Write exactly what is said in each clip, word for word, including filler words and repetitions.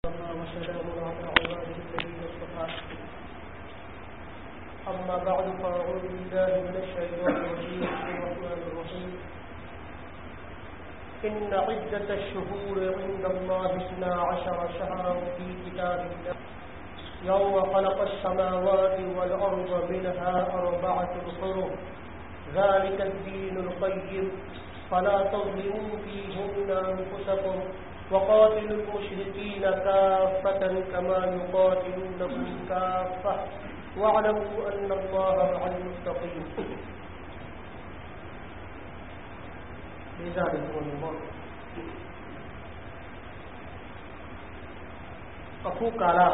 وسلام على عباده الذين اصطفى. أما بعد فأعوذ بالله من الشيطان الرجيم. بسم الله الرحمن الرحيم. إن عدة الشهور عند الله اثنا عشر شهرا في كتاب الله يوم خلق السماوات والأرض منها أربعة حرم ذلك الدين القيم فلا تظلموا فيهن أنفسكم وقاتلوا المشركين كافة كما يقاتلونكم كافة واعلموا أن الله مع المتقين. لذلك الله أخو काला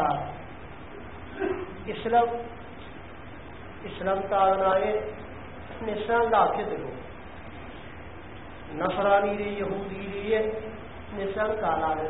इस्लाम इस्लाम तारनाए निशान लाके देखो नसरानी रे यहूदी रे निशान काला रे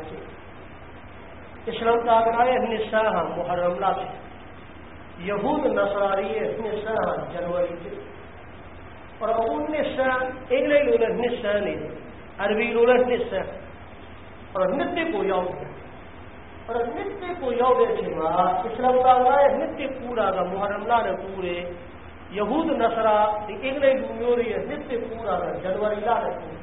इस्लाम तारनाए निशान मुहर्रम लाके यहूद नसरानी निशान जनवरी से और उन निशान इंग्लिश लोग निशान नहीं अरबी लोग निशान और नित्य को याद और नित्य को याद रखेगा इस्लाम का नित्य पूरा का मुहर्रम लाने पूरे यहूद नसरा इंग्लिश यूनियोरी नित्य पूरा का जनवरी लाने पूरे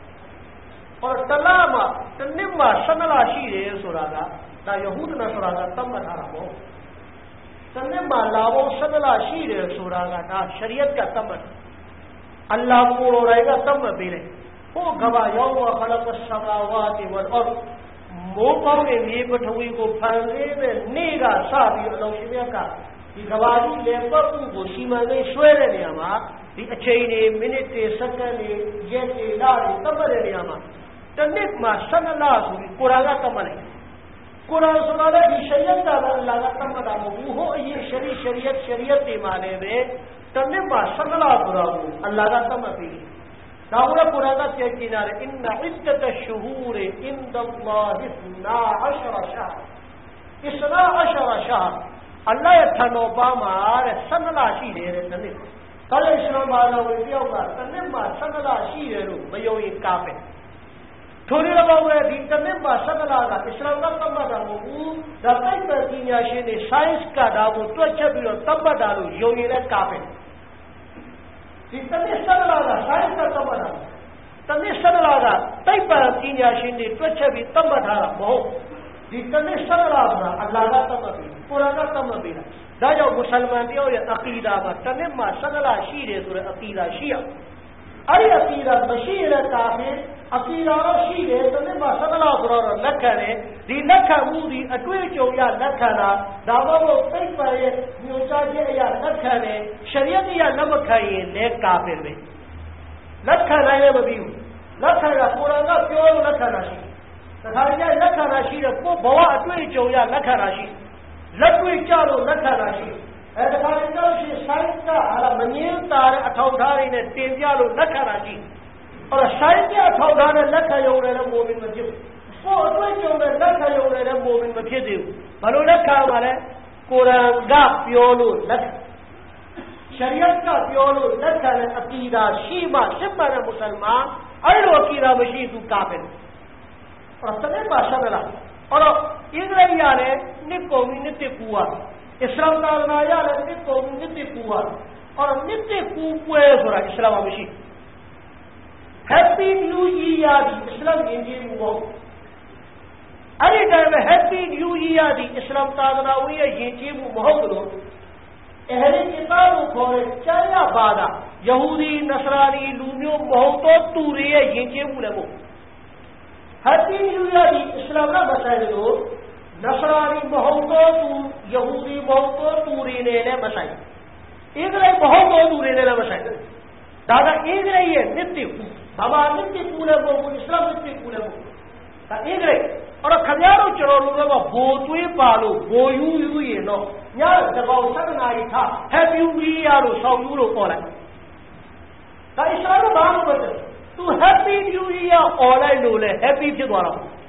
और तलामा तन्निम्मा सनला शीरे सोरागा ता यहूद नसरा का तम बता हो तन्निम्मा लावो सनला शीरे सोरागा ता शरीयत का तम अल्लाह को रहेगा तम बेले हो गवा यौम खलक़ अस्समावाति वल अर्द मोकों में ये बठुई को फरने में नेगा साबी लौशिया का ये गवाही लेपर को सीमा में स्वेरे ने आमा ये अच्छे ने मिनट सेकंड ये ये लारे तमरे ने आमा तन्ने मा सनला सुनी कुरागा तमने कुरान सुनाले की शरीयत का अल्लाह का तमदा वो ये शरी शरीयत शरीयत के माने में तन्ने मा सनला कुरान अल्लाह का तमपी दाऊरा पुराना के किनारे इन्ना इद्दत शुहूर इंदल्लाहि इस्ना अशर शहर इस्ना अशर शहर अल्लाह थनोबा मार सनला शीरे रे तने कल इस्लाम वाला वीडियो का तने मा सनला शीरे रो बयो ये काफे थोड़ी लगावे दी तने मा सनला का इस्लाम का तम्बा दाऊ दताई का दुनिया ने साइंस का दाऊ तो अच्छा भी तम्बा दाऊ यो ये काफे तन्ने सनलागा साइंस का तमना तन्ने सनलागा तई पर तीन याशिंदे त्वच भी तमधा बहु दी तन्ने सनलागा अल्लाह का तमबी पुराना तमबी दाजो मुसलमान दियो या अकीदा बा तन्ने मा सनला शीरे सुर अकीदा शिया अरे अकीदा बशीर काफिर अकीदा शीरे तन्ने मा सनला सुर लखने दी लखा मूदी अटवे चो या लखना दावा वो तई पर न्यूचा जे या लखने शरीयत या नमखाई ने काफिर में लखना ने बबियो लखना पुराना क्यों लखना शी तथा या लखना शी को बवा अटवे चो या लखना शी लटवे चालो लखना शी ऐसा खाने का शी साइंस का आला मनील तार अठाउधारी ने तेजालो लखना शी और साइंस के अठाउधारे लखा योरे ने मोमिन मजिब वो अटवे चो ने लखा योरे ने मोमिन मजिब भलो लखा मारे कुरान का प्योलो लख शरीयत का प्योलो लख ने अकीदा शीमा सिम्मा ने मुसलमान अड़ो अकीदा मशी तू काफिर और तने बाशला और इजराइल ने निको नित्य कुआ इस्लाम का नाया ने निको नित्य कुआ और नित्य कुए सोरा इस्लाम मशी हैप्पी न्यू ईयर इस्लाम इंजी वो अरे टाइम हैप्पी न्यू ईयर इस्लाम का ना हुई है ये चीज बहुत लोग अहले किताब खोले चाया बादा यहूदी नसरानी लूनियो बहुतो तूरे ये चीज बोले वो हैप्पी न्यू ईयर इस्लाम ना बताए लो नसरानी बहुतो तू यहूदी बहुतो तूरे ने ने बताई एक रे बहुतो तूरे ने ने बताई दादा एक रे ये नित्य बाबा नित्य पूरे वो इस्लाम नित्य पूरे वो का एक रे और खजारो चलो लोगों का बोतुई पालो बोयू यू ये नो यार जगाओ सब नाई था हैप्पी वी यारो सौ यूरो कोला का इस्लाम बात बता तू हैप्पी न्यू ईयर ऑनलाइन लोले हैप्पी के द्वारा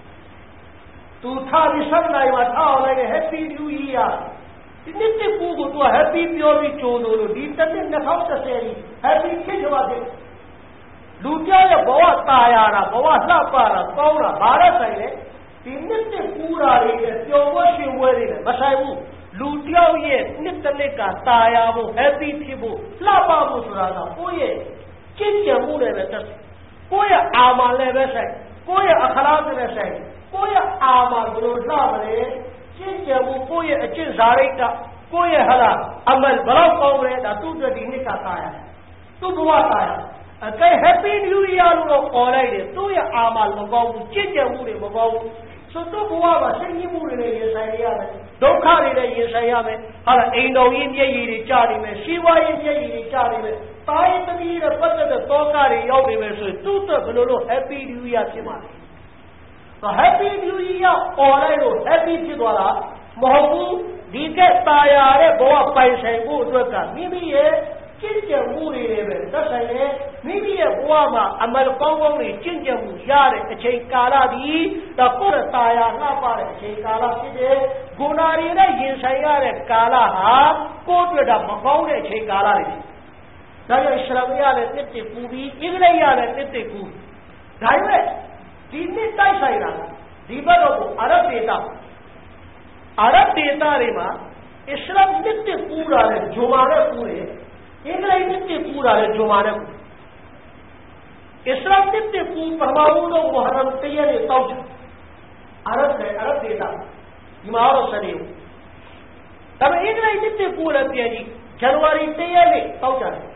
तू था विसर नाई वा था ऑनलाइन हैप्पी न्यू ईयर नित्य पूगो तो हैप्पी प्योरी चोदो लो दी तने नखाओ तसेरी हैप्पी के जवाब दे लूटिया या बवा तायारा बवा ला पारा कौरा बारह सही ဒီနှစ်နှစ်ကူးတာတွေနဲ့ပျော်ပွဲရှင်ပွဲတွေနဲ့မဆိုင်ဘူးလူတယောက်ရဲ့နှစ်တစ်နှစ်ကတာယာဖို့ happy ဖြစ်ဖို့လှပဖို့ဆိုတာကကိုယ့်ရဲ့ကြင်ကြံမှုတွေပဲတက်ကိုယ့်ရဲ့အာမလည်းပဲဆိုင်ကိုယ့်ရဲ့အခလားတွေလည်းဆိုင်ကိုယ့်ရဲ့အာမဘယ်လိုလှမလဲကြင်ကြံမှုကိုယ့်ရဲ့အကျင့်ဇာရိတ်ကကိုယ့်ရဲ့ဟလားအမလ်ဘလောက်ကောင်းလဲဒါသူ့အတွက်ဒီနှစ်ကတာယာသူ့ဘဝတာယာအကဲ happy new year လို့ခေါ်လိုက်တယ်သူ့ရဲ့အာမမကောင်းဘူးကြင်ကြံမှုတွေမကောင်းဘူးဆိုတော့ဘဝမှာစိတ်ကြီးမှုတွေနဲ့ရင်ဆိုင်ရမယ်ဒုက္ခတွေနဲ့ရင်ဆိုင်ရမယ်ဟာလားအိမ်တော်ကြီးမျက်ရည်တွေကျနေမယ်စီးပွားရေးမျက်ရည်တွေကျနေမယ်တာယသမီးနဲ့ပတ်သက်တဲ့တောကတွေရောက်နေမယ်ဆိုရင်သူ့အတွက်ဘယ်လိုလုပ် happy new year ဖြစ်မှာလဲတော့ happy new year အော်လိုက်လို့ happy ဖြစ်သွားတာမဟုတ်ဘူးဒီကတာယာတဲ့ဘဝပိုင်ဆိုင်ဖို့အတွက်ကမိမိရဲ့ကျင့်ကြံမှုတွေပဲသက်ဆိုင်တယ်မိမိရဲ့ဘဝမှာအမလကောင်းကောင်းတွေကျင့်ကြံမှုရတဲ့အချိန်ကာလဒီတော့ကိုယ့်ရဲ့တာယာလှပတဲ့အချိန်ကာလဖြစ်တယ်ဂုဏတွေနဲ့ရင်ဆိုင်ရတဲ့ကာလဟာကိုယ့်အတွက်တော့မကောင်းတဲ့အချိန်ကာလတွေဒါကြောင့်အစ္စလာမ်ရလည်းတစ်တစ်ပူပြီးအင်္ဂလိပ်ရလည်းတစ်တစ်ပူဒါပေမဲ့ဒီနှစ်တိုက်ဆိုင်တာဒီဘက်တော့အာရဗ်ဒေသအာရဗ်ဒေသတွေမှာအစ္စလာမ်တစ်တစ်ပူတာနဲ့ဂျုမာနဲ့ပူတယ်အင်္ဂလိပ်တစ်တစ်ပူတာနဲ့ဂျုမာနဲ့ပူအစ္စလာမ်တစ်တစ်ပူပထမဦးဆုံးမုဟရမ်တရက်နဲ့တောက်ချအာရဗ်နဲ့အာရဗ်ဒေသဒီမှာတော့စနေဒါပေမဲ့အင်္ဂလိပ်တစ်တစ်ပူလည်းပြန်ကြည့်ဇန်နဝါရီတရက်နဲ့တောက်ချတယ်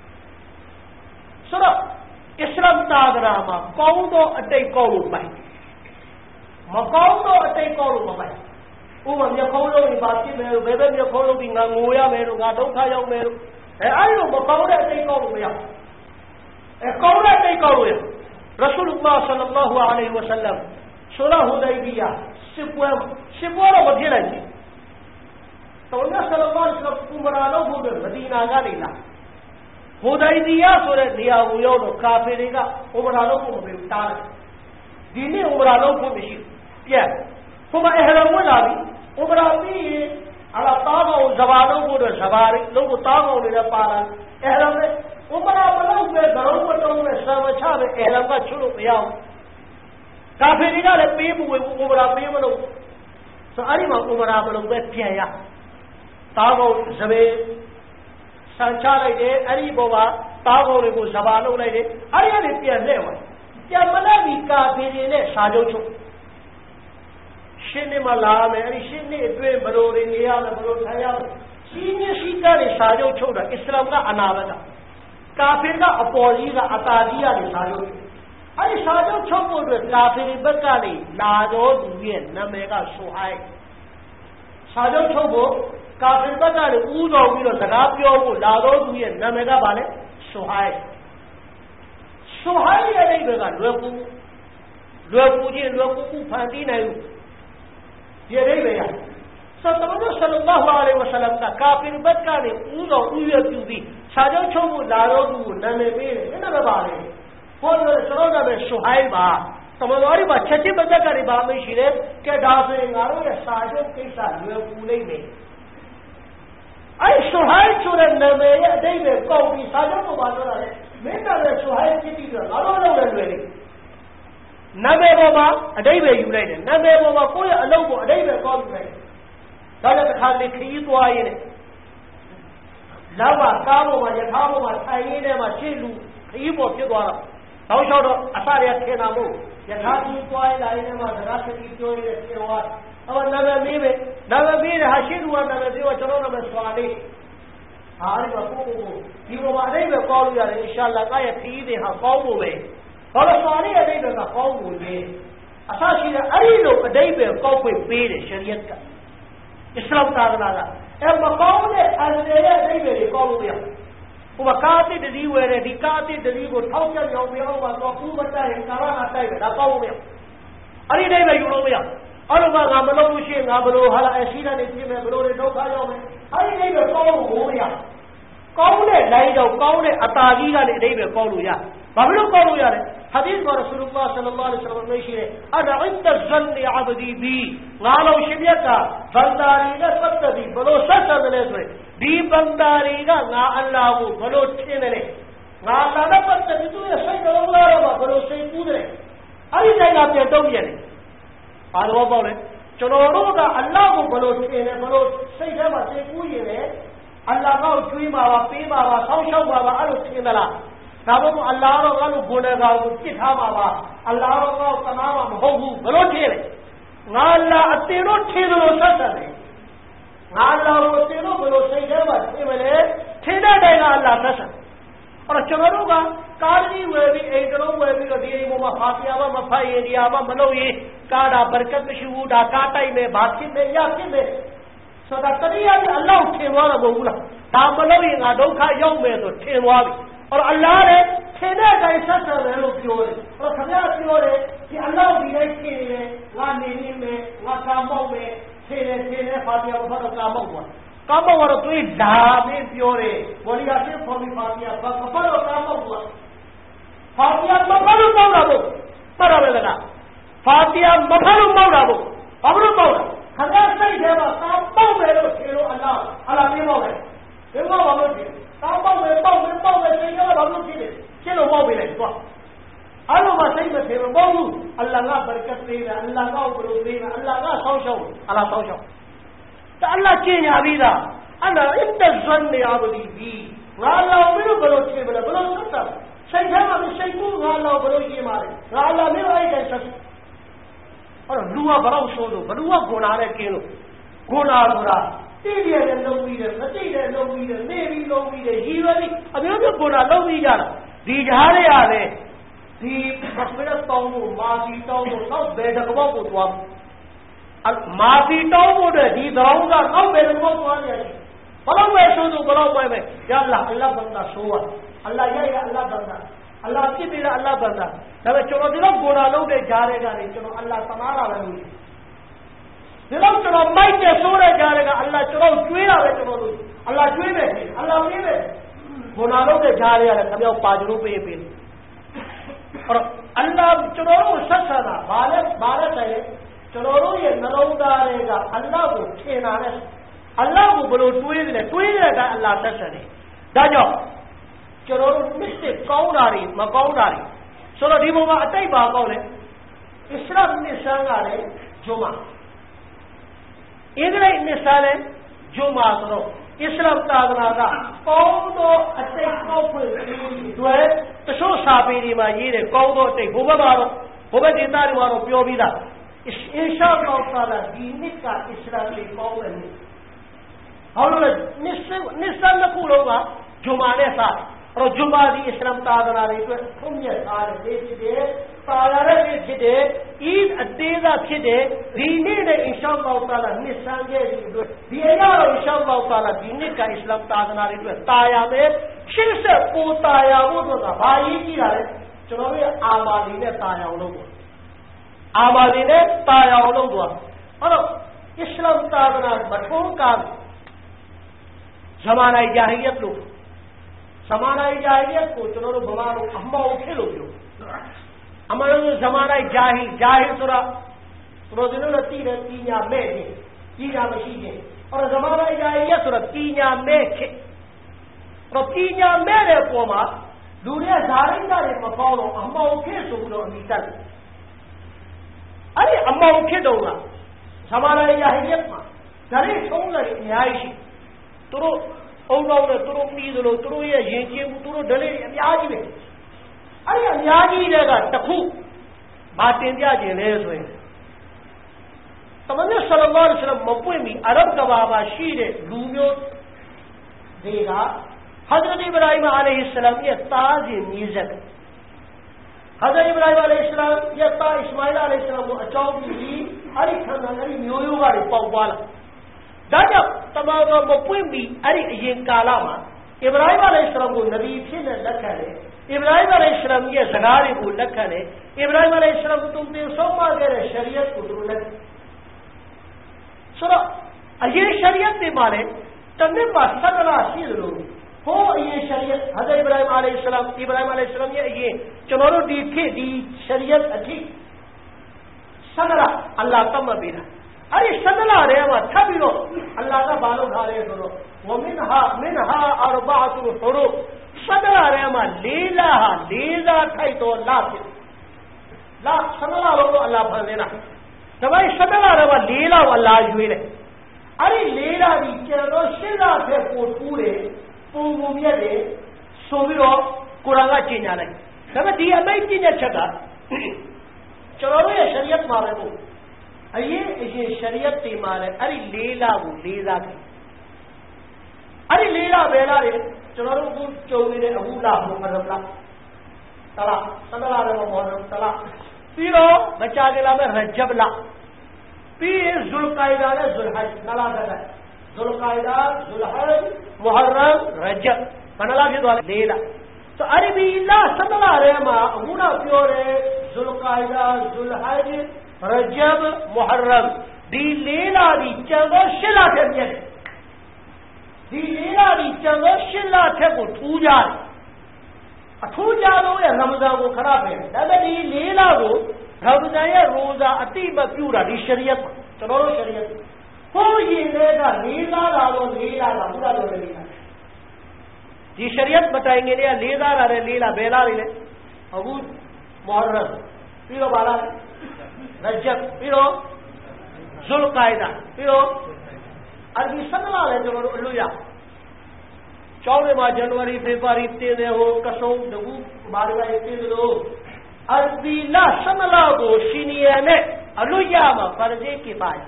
ဆိုတော့အစ္စလာမ်သာသနာမှာကောင်းသောအတိတ်ကောက်လို့ပိုင်မကောင်းသောအတိတ်ကောက်လို့မပိုင်ဥပမာမျက်ခုံးလုံးကြီးပါဖြစ်မယ်လို့ဘယ်ဘက်မျက်ခုံးလုံးပြီးငါငိုရမယ်လို့ငါဒုက္ခရောက်မယ်လို့အဲအဲ့လိုမကောင်းတဲ့အတိတ်ကောက်လို့မရအဲကောင်းတဲ့အတိတ်ကောက်လို့ရရဆူလုလာဆလ္လာဟူအလိုင်ဝါဆလမ်ဆူလာဟူဒိုင်ဘီယာစစ်ပွဲစစ်ပွဲတော့မဖြစ်နိုင်ဘူးတော်ရဆလ္လာဟူအလိုင်ဝါဆလမ်ဥမရာလို့ဘုရားမဒီနာကနေလာဟူဒိုင်ဘီယာဆိုတဲ့နေရာကိုရောက်တော့ကာဖီတွေကဥမရာလို့ဘုမပေးတားတယ်ဒီနေ့ဥမရာလို့ဘုမရှိပြက်ဘုမအဟရမ်ဝင်လာပြီဥမရာပြီးအလာတာကောင်ဇဘာလုံးဖို့တော့ဇဘာလေးလုံးကိုတာကောင်တွေလည်းပါလာအဲဒါနဲ့ဥမရာမလို့ပဲဒရုံးမတုံးနဲ့ဆာမချပဲအဲဒါကချွလို့မရဘူးကာဖီတွေကလည်းပေးမဝင်ဘူးဥမရာပေးမလို့ဆိုအဲ့ဒီမှာဥမရာမလို့ပဲပြန်ရတာကောင်ဇဘေဆန်ချလိုက်တယ်အဲ့ဒီဘောမှာတာကောင်တွေကိုဇဘာလုံးလိုက်တယ်အဲ့ဒီကနေပြန်လှည့်သွားပြန်မလဲဒီကာဖီတွေနဲ့စာချုပ်ချုပ်ရှင်းနေမလားမယ်အဲ့ဒီရှင်းနေအတွင်းဘယ်လိုတွေနေရမလဲဘယ်လိုထိုင်ရမလဲရှင်းနေရှိတဲ့စာချုပ်ချုပ်တာအစ္စလာမ်ကအနာဘကကာဖီကအပေါ်ကြီးကအတာကြီးကနေစာချုပ်အဲ့ဒီစာချုပ်ချုပ်ဖို့အတွက်ကာဖီဘက်ကနေလာတော်သူရဲ့နာမည်ကဆူဟိုင်စာချုပ်ချုပ်ဖို့ကာဖီဘက်ကနေဥတော်ပြီးတော့စကားပြောဖို့လာတော်သူရဲ့နာမည်ကဘာလဲဆူဟိုင်ဆူဟိုင်ရဲ့အိဗေကလွယ်ကူလွယ်ကူချင်းလွယ်ကူဖန်တီးနိုင်ဘူးဒီအိဗေရဆိုတော့ဆလ္လာဟူအလိုင်ဝါဆလမ်ကကာဖီဘက်ကနေဥတော်ဥရပြုပြီးစာချုပ်ချုပ်ဖို့လာတော်သူကိုနာမည်ပေးတယ်အဲ့ဒါပဲပါလေဟောလို့ကျွန်တော်ကပဲဆူဟိုင်ပါသမတော်ရီပါချက်ချင်းဘက်ကကနေပါမရှိတယ်ကဲဒါဆိုရင်ငါတို့ရဲ့စာချုပ်ကိစ္စလွယ်ကူလိမ့်မယ်အဲ့ဆူဟိုင်ဆိုတဲ့နာမည်ရဲ့အတိတ်ပဲကောက်ပြီးစာချုပ်ကိုပါပြောတာလေမင်းကလည်းဆူဟိုင်ဖြစ်ပြီးတော့ငါတို့လုပ်တယ်လွယ်တယ်နာမည်ပေါ်မှာအတိတ်ပဲယူလိုက်တယ်နာမည်ပေါ်မှာကိုယ့်ရဲ့အလုပ်ကိုအတိတ်ပဲကောက်ယူလိုက်တယ်ဒါလည်းတစ်ခါလေခရီးသွားရင်လောက်ပါကားပေါ်မှာယထာပေါ်မှာထိုင်ရင်းထဲမှာရှေ့လူခရီးပေါ်ဖြစ်သွားတော့တောင်းလျှောက်တော့အစရထင်တာမို့ယထာကြီးသွားရလာရင်းထဲမှာစကားစပြီးပြောရတဲ့ပြောသွားအော်နာမည်မေးပဲနာမည်မေးတယ်ဟာရှေ့လူကနာမည်ပြောကျွန်တော်နာမည်စွာလေးဟာဒီမှာကိုကိုဒီပေါ်မှာအတိတ်ပဲကောက်လို့ရတယ်အင်ရှာအလ္လာဟ်ကရဲ့ခရီးတွေဟာကောင်းဖို့ပဲဘာလို့စွာလေးအတိတ်ပဲကကောင်းဖို့လေအစရှိတဲ့အဲ့ဒီလိုအတိတ်ပဲကောက်ခွင့်ပေးတယ်ရှရီယတ်ကအစ္စလာမ်သာသနာကအဲမကောင်းတဲ့အန္တရာယ်ရဲ့အတိတ်ပဲကောက်လို့ရဟိုမှာကာတိတတိဝယ်တယ်ဒီကာတိတတိကိုထောက်ချက်ရောင်ပြောင်းမှာတော့ဥပတိုင်ကာရနာတိုက်ပဲဒါကောက်လို့မရအဲ့ဒီအတိတ်ပဲယူလို့မရအဲ့လိုကငါမလုပ်လို့ရှိရင်ငါဘလို့ဟာလာအရှိတဲ့နေပြမယ်ဘလို့တွေဒုက္ခရောက်မယ်အဲ့ဒီအတိတ်ပဲကောက်လို့မရကောင်းတဲ့လိုင်းတော့ကောင်းတဲ့အတာကြီးကလည်းအတိတ်ပဲကောက်လို့ရဘာဖြစ်လို့ကောက်လို့ရလဲဟာဒီသ်မှာရဆူလုလာဆလ္လာလ္လာဟူအလိုင်ဝါဆလမ်မရှိတယ်အနာအင်ဒဇန်နီအဘဒီဘီငါလုံးရှင်မြတ်ကဘန္တာရီနဲ့ပတ်သက်ပြီးဘလို့ဆက်ဆံတယ်လဲဆိုရင်ဒီဘန္တာရီကငါအလ္လာဟ်ကိုဘလို့ထင်တယ်လဲငါအလ္လာဟ်နဲ့ပတ်သက်ပြီးသူရဲ့စိတ်တော်လာတော့ဘလို့စိတ်ကူးတယ်အဲ့ဒီတိုင်းကပြန်တော့ပြန်တယ်ဘာလို့ပေါ့လဲကျွန်တော်တို့ကအလ္လာဟ်ကိုဘလို့ထင်တယ်ဘလို့စိတ်ထဲမှာသိကူးရင်လေအလ္လာဟ်ကိုကျွေးမှာပါပေးမှာပါဆောင်းရှောက်မှာပါအဲ့လိုထင်သလားဒါမှမဟုတ်အလ္လာဟ်တော့ငါ့လိုဂုဏ်တော်ကိုပြစ်ထားမှာပါအလ္လာဟ်တော့ငါ့ကိုတနာမှာမဟုတ်ဘူးဘလို့ထင်လဲငါအလ္လာဟ်အတင်တို့ထင်လို့ဆက်တယ်ငါအလ္လာဟ်ကိုတင်တို့ဘလို့စိတ်ထဲမှာထင်မလဲထင်တဲ့တိုင်ကအလ္လာဟ်ဆက်တယ်အဲ့တော့ကျွန်တော်တို့ကကားကြီးဝယ်ပြီးအိမ်တော်ဝယ်ပြီးတော့ဒီအိမ်ပေါ်မှာဖာပြာမမဖတ်ရင်ဒီဟာမမလုပ်ရင်ကားတာဘရကတ်မရှိဘူးဒါကားတိုက်မယ်ဘာဖြစ်မယ်ရဖြစ်မယ်ဆိုတာတရားနဲ့အလောက်ထင်သွားတော့မဟုတ်ဘူးလားဒါမလုပ်ရင်ငါဒုက္ခရောက်မယ်ဆိုထင်သွားပြီအဲ့တော့အလ္လာဟ်လည်းထင်တဲ့အတိုင်းဆက်ဆံတယ်လို့ပြောတယ်အဲ့တော့ခင်ဗျားပြောတယ်ဒီအလောက်ဒီတိုင်းထင်နေတယ်ငါနေနေမယ်ငါကာမောက်မယ်ထင်တယ်ထင်တယ်ဖာပြာမဖတ်တော့ကာမောက်သွားကာမောက်ကတော့တွေးလာပြီးပြောတယ်ဘောလီယာဖြစ်ပေါ်ပြီးဖာပြာဘာမဖတ်တော့ကာမောက်သွားဖာပြာမဖတ်လို့မောက်တာဘူးမှတ်ရမယ်လားဖာပြာမဖတ်လို့မောက်တာဘူးဘာလို့မောက်တာခင်ဗျားစိတ်ထဲမှာကာမောက်မယ်လို့ထင်လို့အလ္လာဟ်အလ္လာဟ်ပြေမောက်တယ်ဒီမောက်ဘာလို့ထင်ကာမောက်မယ်မောက်မယ်မောက်မယ်စိတ်ထဲမှာဘာလို့ထင်လဲရှင်းလို့မောက်ပြီလေကွာအဲ့လိုမှစိတ်မထင်မပေါ့ဘူးအလ္လာဟ်ကဘရကတ်ပေးတယ်အလ္လာဟ်ကဘလို့ပေးတယ်အလ္လာဟ်ကဆောင်းရှောက်အလ္လာဟ်ဆောင်းရှောက်တအလ္လာဟ်ကျင့်ညာပြီးသားအလ္လာဟ်အစ်တဇွန်နေအဘဒီဘီငါလောဘလို့ဘလို့ထင်မလဲဘလို့သက်တာစိတ်ထဲမှာစိတ်ကူးငါလောဘလို့ရေးမှာလေငါအလ္လာဟ်မျိုးအဲ့ဒါဆက်အဲ့တော့လူကဘလောက်ဆိုးလို့ဘလူကဂုဏနဲ့ကင်းလို့ဂုဏဆိုတာတိရတဲ့လုံးပြီးတယ်မတိတဲ့လုံးပြီးတယ်နေပြီးလုံးပြီးတယ်ရည်ရွယ်ပြီးအမျိုးမျိုးဂုဏလုံးပြီးကြတာဒီကြားရရတယ်ဒီဘတ်မရတောင်းလို့မာစီတောင်းလို့တော့ဘယ်တစ်ကောက်ကိုသွားမာစီတောင်းဖို့တဲ့ဒီတောင်းကတော့ဘယ်တစ်ကောက်သွားရလဲဘလောက်ပဲဆိုဆိုဘလောက်ပဲပဲရအလ္လာဟ်အလ္လာဟ်ဘန္တာဆိုးရအလ္လာဟ်ရဲ့အလ္လာဟ်ဘန္တာအလ္လာဟ်ပြည့်ပြည့်အလ္လာဟ်ဘန္တာဒါပေမဲ့ကျွန်တော်ဒီတော့ကိုယ်တော်လုံးတဲ့ကြားတဲ့ကနေကျွန်တော်အလ္လာဟ်သနာတာပဲလို့ဒီတော့ကျွန်တော်မိုက်တဲ့ဆိုးတဲ့ကြားတဲ့ကအလ္လာဟ်ကျွန်တော်ကျွေးတာပဲကျွန်တော်လို့အလ္လာဟ်ကျွေးမယ်အလ္လာဟ်ပေးမယ်ကိုယ်တော်လုံးတဲ့ကြားတဲ့ကလည်းခမောက်ပါကြလို့ပေးပေးအဲ့တော့အလ္လာဟ်ကျွန်တော်တို့ဆက်ဆံတာဘာလဲဘာလဲတဲ့ကျွန်တော်တို့ရဲ့နှလုံးသားတွေကအလ္လာဟ်ကိုထင်တာနဲ့အလ္လာဟ်ကိုဘယ်လိုတွေးတယ်တွေးတဲ့အတိုင်းအလ္လာဟ်ဆက်ဆံတယ်ဒါကြောင့်ကျွန်တော်တို့နှစ်စစ်ကောင်းတာတွေမကောင်းတာတွေဆိုတော့ဒီဘုံမှာအတိတ်ပါကောင်းတယ်အစ္စလာမ်နှစ်ဆန်းကလည်းဂျုမာအင်္ဂလိပ်နှစ်ဆန်းလည်းဂျုမာဆိုတော့အစ္စလာမ်သာသနာကကောင်းသောအတိတ်ကောက်ဖွင့်ပြီးတွေတချို့စာပေတွေမှာရေးတယ်ကောင်းသောအတိတ်ဘုဘကတော့ဘုဘဒေသတွေမှာတော့ပြောပြီးသားအင်ရှာအလ္လာဟ်သာလာဒီနှစ်ကအစ္စလာမ်တွေကောင်းတယ်ဟောလို့နှစ်ဆန်းနှစ်ဆန်းတစ်ခုလုံးကဂျုမာနဲ့စတယ်အဲ့တော့ဂျုမာဒီအစ္စလာမ်သာသနာတွေအတွက်ထုံးမြတ်ထားတဲ့နေ့ဖြစ်တယ်ပါလာတဲ့နေ့ဖြစ်တယ်အီးအသေးသာဖြစ်တယ်ဒီနေ့နဲ့အင်ရှာအလ္လာဟ်သာလာနှစ်ဆန်းရဲ့ဒီအတွက်ဒီအရာတော့အင်ရှာအလ္လာဟ်သာလာဒီနှစ်ကအစ္စလာမ်သာသနာတွေအတွက်တာယာမယ်ရှင်းဆက်ပိုတာယာဖို့ဆိုတာဘာရေးကြည့်တာလဲကျွန်တော်တို့ရဲ့အာမာလီနဲ့တာယာအောင်လုပ်ဖို့အာမာလီနဲ့တာယာအောင်လုပ်သွားအဲ့တော့အစ္စလာမ်သာသနာမထုံးကားဇမာနာဂျာဟီယတ်လို့ဇမာနာဂျာဟီယတ်ကိုကျွန်တော်တို့ဗမာတို့အမှောင်ဖြစ်လို့ပြောအမှန်လို့ဇမာနာဂျာဟီဂျာဟီဆိုတာတို့တို့လည်းတည်တယ်ပညာမဲ့ခြင်းပညာမရှိခြင်းအဲ့တော့ဇမာနာဂျာဟီယတ်ဆိုတာပညာမဲ့ခြင်းတော့ပညာမဲ့တဲ့ပုံမှာလူတွေဇာရိကတွေမပေါတော့အမှောင်ဖြစ်ဆိုပြီးတော့အမိတတ်တယ်အဲ့ဒီအမှောင်ဖြစ်တော့ကဇမာနာဂျာဟီယတ်မှာဇာရိထုံးတယ်အများကြီးသူတို့အုံတော့နဲ့သူတို့ပြီးသလိုသူတို့ရဲ့ရင်ကျင်းမှုသူတို့ဒလေးအများကြီးပဲအဲ့ဒီအများကြီးတွေကတခုမတင်ပြခြင်းလဲဆိုရင်သမဏေဆလ္လာလ္လာဟ်အလိုင်းဝါဆလမ်မပွင့်မီအရဗ်ကဘာမှာရှိတဲ့လူမျိုးတွေကဟဇရတ်အီဘရာဟီမ်အလိုင်ဟိဆလမ်ရဲ့သားစဉ်မြေးဆက်ဟဇရတ်အီဘရာဟီမ်အလိုင်ဟိဆလမ်ရဲ့သားအစ္စမာအီလ်အလိုင်ဆလမ်ကိုအကြောင်းပြုပြီးအဲ့ဒီခံတဲ့အဲ့ဒီမျိုးရိုးကနေပေါက်သွားလာဒါကြောင့်တမန်တော်မပွင့်မီအဲ့ဒီအရင်ကာလမှာအစ္စမာအီလ်အလိုင်ဆလမ်ကိုနဗီဖြစ်တဲ့လက်ခံတယ်အစ္စမာအီလ်အလိုင်ဆလမ်ရဲ့စကားတွေကိုလက်ခံတယ်အစ္စမာအီလ်အလိုင်ဆလမ်ကိုသူဆုံးမခဲ့တဲ့ရှရီယတ်ကိုသူတို့လက်ဆိုတော့အရင်ရှရီယတ်တွေမှာလည်းတနည်းမှာသက္ကရာရှိသလိုဟိုအရင်ရှရီယတ်ဟဇရတ်အီဘရာဟီမ်အလိုင်ဆလမ်အီဘရာဟီမ်အလိုင်ဆလမ်ရဲ့အရင်ကျွန်တော်တို့ဒီခေတ်ဒီရှရီယတ်အထိသက္ကရာအလ္လာဟ်တတ်မှတ်ပေးတာအဲ့ဒီသက္ကရာတွေမှာထပ်ပြီးတော့အလ္လာဟ်ကဘာလုပ်ထားလဲဆိုတော့ဝမင်ဟာမင်ဟာအရဘအတုဟရုသက္ကရာတွေမှာလေးလဟာလေးစားထိုက်တော်လဖြစ်လသက္ကရာလုံးတော့အလ္လာဟ်ဖန်ဆင်းတာတပိုင်း၁၇လတော့၄လအလာရွေးတယ်အဲ့ဒီ၄လဒီကျွန်တော်၈လထက်ပိုထူးတယ်ပုံပုံမြတ်တယ်ဆိုပြီးတော့ကုရ်အာန်ကကြီးညာလိုက်ဒါပေမဲ့ဒီအမိန့်ကြီးတဲ့ချက်ကကျွန်တော်တို့ရဲ့ရှရီယတ်မှာပဲပေါ့အရင်အရင်ရှရီယတ်တွေမှာလည်းအဲ့ဒီ၄လကိုလေးစားတယ်အဲ့ဒီလေးလပဲလားလေကျွန်တော်တို့အခုကြုံနေတဲ့အခုလဘုံမရမလားတလားသန္တလာတော့ဘောတော့တလားပြီးတော့မကြကြလာမဲ့ရဂျပ်လပြီးရင်ဇူလ်ကိုင်ဒါနဲ့ဇူလ်ဟဂျ်နလာတဲ့ဇူလ်ကိုင်ဒါဇူလ်ဟဂျ်မုဟရမ်ရဂျပ်ဘယ်နှလားဖြစ်သွားလဲလေးလဆိုအရဘီလသန္တလာထဲမှာအခုတော့ပြောတယ်ဇူလ်ကိုင်ဒါဇူလ်ဟဂျ်ရဂျပ်မုဟရမ်ဒီလေးလဒီကျန်တော့၈လထက်မြတ်တယ်ဒီလေးလဒီကျန်သော၈လထက်ကိုထူးကြတယ်အထူးကြဆုံးရဲ့ရမဇန်ကိုခရပဲဒါပေမဲ့ဒီလေးလကိုရမဇန်ရဲ့ရိုဇာအတိမပြုတာဒီရှရီယတ်ကျွန်တော်တို့ရှရီယတ်ဟိုးရင်တွေကလေးစားတာတော့လေးလာတာဘုရားတော်လေးလာဒီရှရီယတ်မတိုင်ခင်တည်းကလေးစားတာတဲ့လေးလာဘယ်လားလေအခုမော်ရမ်ပြီးတော့ဘာလားရဂျပ်ပြီးတော့ဇူလ်ကိုင်ဒါပြီးတော့အရဘီဆန္ဒလာလည်းကျွန်တော်တို့အလို့ရကျောင်းထဲမှာဇန်နဝါရီဖေဖော်ဝါရီတင်းတယ်ဟိုကဆုံတကူဘာတွေကတင်းတယ်လို့အရဘီလဆန္ဒလာကိုရှင်နီယာနဲ့အလို့ရမှာဖာရဂျေကိပါ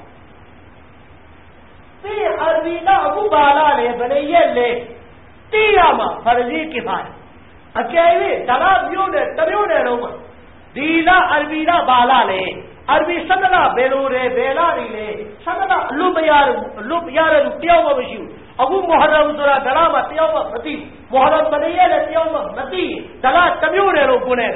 ပြီးအရဘီလအခုဘာလာလဲဘယ်နဲ့ရက်လဲတီးရမှာဖာရဂျေကိပါအကျယ်၍ဒါကမျိုးနဲ့တမျိုးနဲ့လုံးမှာဒီလအရဘီလဘာလာလဲအရဘီဆန္ဒလာဘယ်လိုလဲဘယ်လာနေလဲဆန္ဒလာအလို့မရဘူးအလို့ရတဲ့လူတယောက်မှမရှိဘူးအခုမုဟရမ်ဆိုတာဒါလာမှတယောက်မှမသိမုဟရမ်မနေရတဲ့တယောက်မှမသိဒါကတမျိုးနဲ့လို့ကိုယ်နဲ့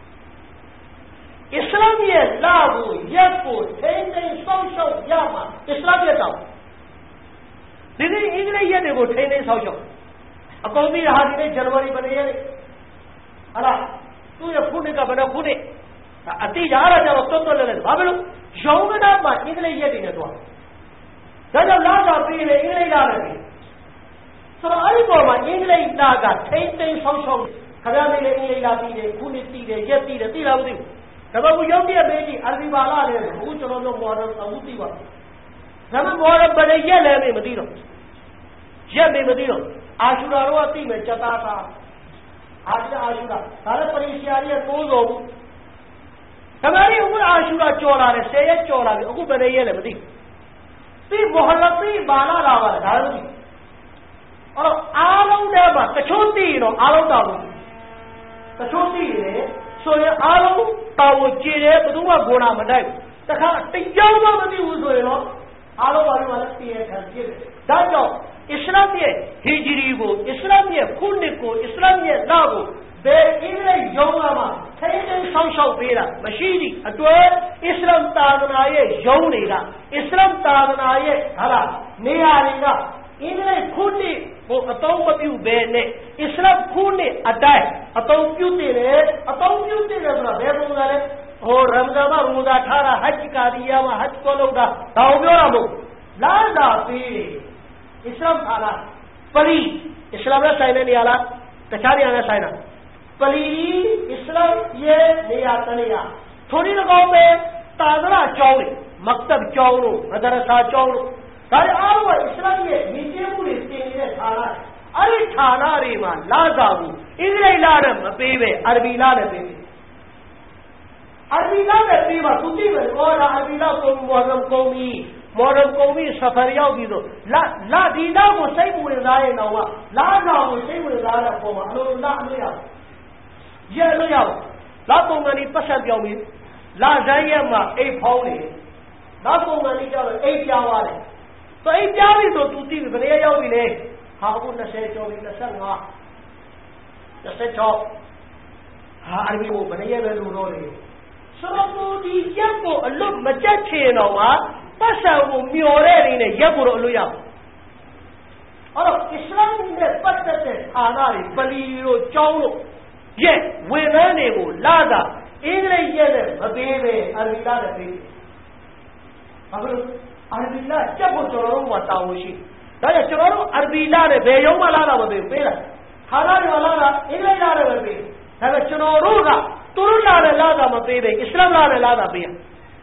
ကအစ္စလာမ်ရဲ့လာကိုရက်ကိုထိန်းသိမ်းဆောင်ရှောက်ရမှာအစ္စလာမ်ရဲ့တောင်းဒီနေ့အင်္ဂလိပ်ရက်တွေကိုထိန်းသိမ်းဆောင်ရှောက်အကုန်ပြီးဟာဒီနေ့ဇန်နဝါရီမနေရတဲ့ဟာလားသူ့ရဲ့ခုနှစ်ကဘယ်တော့ခုနှစ်အတိရရကြတော့တွတ်တွတ်လဲဘာဖြစ်လို့ရောင်းကတာမှာအင်္ဂလိပ်ရက်တွေနဲ့တော့ဒါကြောင့်လာတာပြီးလေအင်္ဂလိပ်လာတယ်ဆိုတော့အဲ့ဒီပေါ်မှာအင်္ဂလိပ်လာကထိမ့်သိမ်းဆောင်းဆောင်းခရမ်းလေးအင်္ဂလိပ်လာပြီးတယ်ခုနှစ်တည်တယ်ရက်တည်တယ်သိလားမသိဘူးဒါပေမဲ့ရုပ်ပြပေးကြည့်အရဘီဘာလာလေအခုကျွန်တော်တို့မော်ဒယ်အခုသိပါဒါပေမဲ့မော်ဒယ်ဘယ်ရက်လဲမသိတော့ရက်မသိတော့အာရှူရာတော့သိမယ်ကြတာတာအာရှအာရှူရာဒါလည်းပရိရှာရီရဲ့ကိုးတော်ဘူးဒါမှလည်းအခုအာရှူရာကြော်လာတယ်ဆယ်ရက်ကြော်လာပြီအခုဘယ်ရက်လဲမသိပြီးမဟလပြီးဘာလာလာပါလဲဒါလည်းမသိအဲ့တော့အားလုံးတည်းမှာတချို့သိရင်တော့အားလုံးတောင်းလို့တချို့သိရင်ဆိုရင်အားလုံးတောင်းကိုကြည်တယ်ဘယ်သူမှဂုဏမတိုက်တခါတရားမှမသိဘူးဆိုရင်တော့အားလုံးပါလို့လည်းသိရခံပြည့်တယ်ဒါကြောင့်အစ္စလာမ်ရဲ့ဟီဂျရီကိုအစ္စလာမ်ရဲ့ခုနှစ်ကိုအစ္စလာမ်ရဲ့လာကိုဘယ်အင်္ဂလိပ်ယုံလာမှာထိန်းသိမ်းဆောင်ရှောက်ပေးတာမရှိသည့်အတွက်အစ္စလာမ်သာသနာရဲ့ယုံတွေကအစ္စလာမ်သာသနာရဲ့ဟာလားနေရာတွေကအင်္ဂလိပ်ခုနှစ်ကိုအသုံးမပြုဘဲနဲ့အစ္စလာမ်ခုနှစ်အတိုင်းအသုံးပြုနေတယ်အသုံးပြုနေတယ်ဆိုတာဘယ်ပုံစံလဲဟိုရမဇန်မှာရူဇာထားတာဟဂျ်ကာဒီယာမှာဟဂျ်ကိုလုပ်တာဒါကိုပြောတာမဟုတ်လာလာပြီးအစ္စလာမ်ဟာလားပရိအစ္စလာမ်နဲ့ဆိုင်တဲ့နေရာလားတခြားနေရာနဲ့ဆိုင်တာပလီအစ္စလာမ်ရဲ့နေရာတနေရာထိုဒီကောင်းပဲတာသနာကျောင်းတွေမက္တဘ်ကျောင်းလို့မဒရဆာကျောင်းလို့ဒါတွေအားလုံးကအစ္စလာမ်ရဲ့ရည်ကျင်းမှုတွေသင်နေတဲ့ဌာနအဲ့ဒီဌာနတွေမှာလာစားဘူးအင်္ဂလိပ်လာနဲ့မပေးပဲအာရဘီလာနဲ့ပေးတယ်အာရဘီလာနဲ့ပေးမှသူသိမယ်ဟောတာအာရဘီလာကိုမော်ဒမ်ကုံမီမော်ဒမ်ကုံမီစဖာရောက်ပြီးတော့လာလာဒီလာကိုစိတ်ဝင်စားရင်တော့လာစားကိုစိတ်ဝင်စားတဲ့ပုံမှာအလိုလာအလို့ရရက်လို့ရလာပုံမှန်ဒီပတ်ဆက်ပြောင်းပြီးလာတိုင်းရက်မှာအိတ်ဖောင်းနေလာပုံမှန်ဒီကြောက်အိတ်ပြောင်းသွားတယ်ဆိုအိတ်ပြောင်းပြီဆိုသူသိပြီဘယ်ရက်ရောက်ပြီလဲဟာအခု၂၀ကျော်ပြီ၂၅၂၆ဟာအရဘီကိုဘယ်ရက်ပဲလို့တော့လေဆိုတော့ဒီရက်ကိုအလွတ်မကြက်ချင်တော့မှပတ်ဆက်ကိုမျောတဲ့နေနဲ့ရက်ကိုတော့အလွတ်ရအောင်အဲ့တော့အစ္စလာမ်နဲ့ပတ်သက်တဲ့ဌာနတွေပလီတို့ကျောင်းတို့ရဲ့ဝန်ထမ်းတွေကိုလာတာအင်္ဂလိပ်ရဲ့နဲ့မပေးပဲအာရဘီလာနဲ့ပေးဘာလို့အာရဘီလာကြက်ဖို့ကျွန်တော်တို့ကတာဝန်ရှိဒါကြောင့်ကျွန်တော်တို့အာရဘီလာနဲ့ဘယ်ရုံးမှလာတာမပေးပေးလားဌာနတွေလာတာအင်္ဂလိပ်လာနဲ့ပဲပေးဒါပေမဲ့ကျွန်တော်တို့ကသူတို့လာတဲ့လာတာမပေးပဲအစ္စလာမ်လာတဲ့လာတာပေး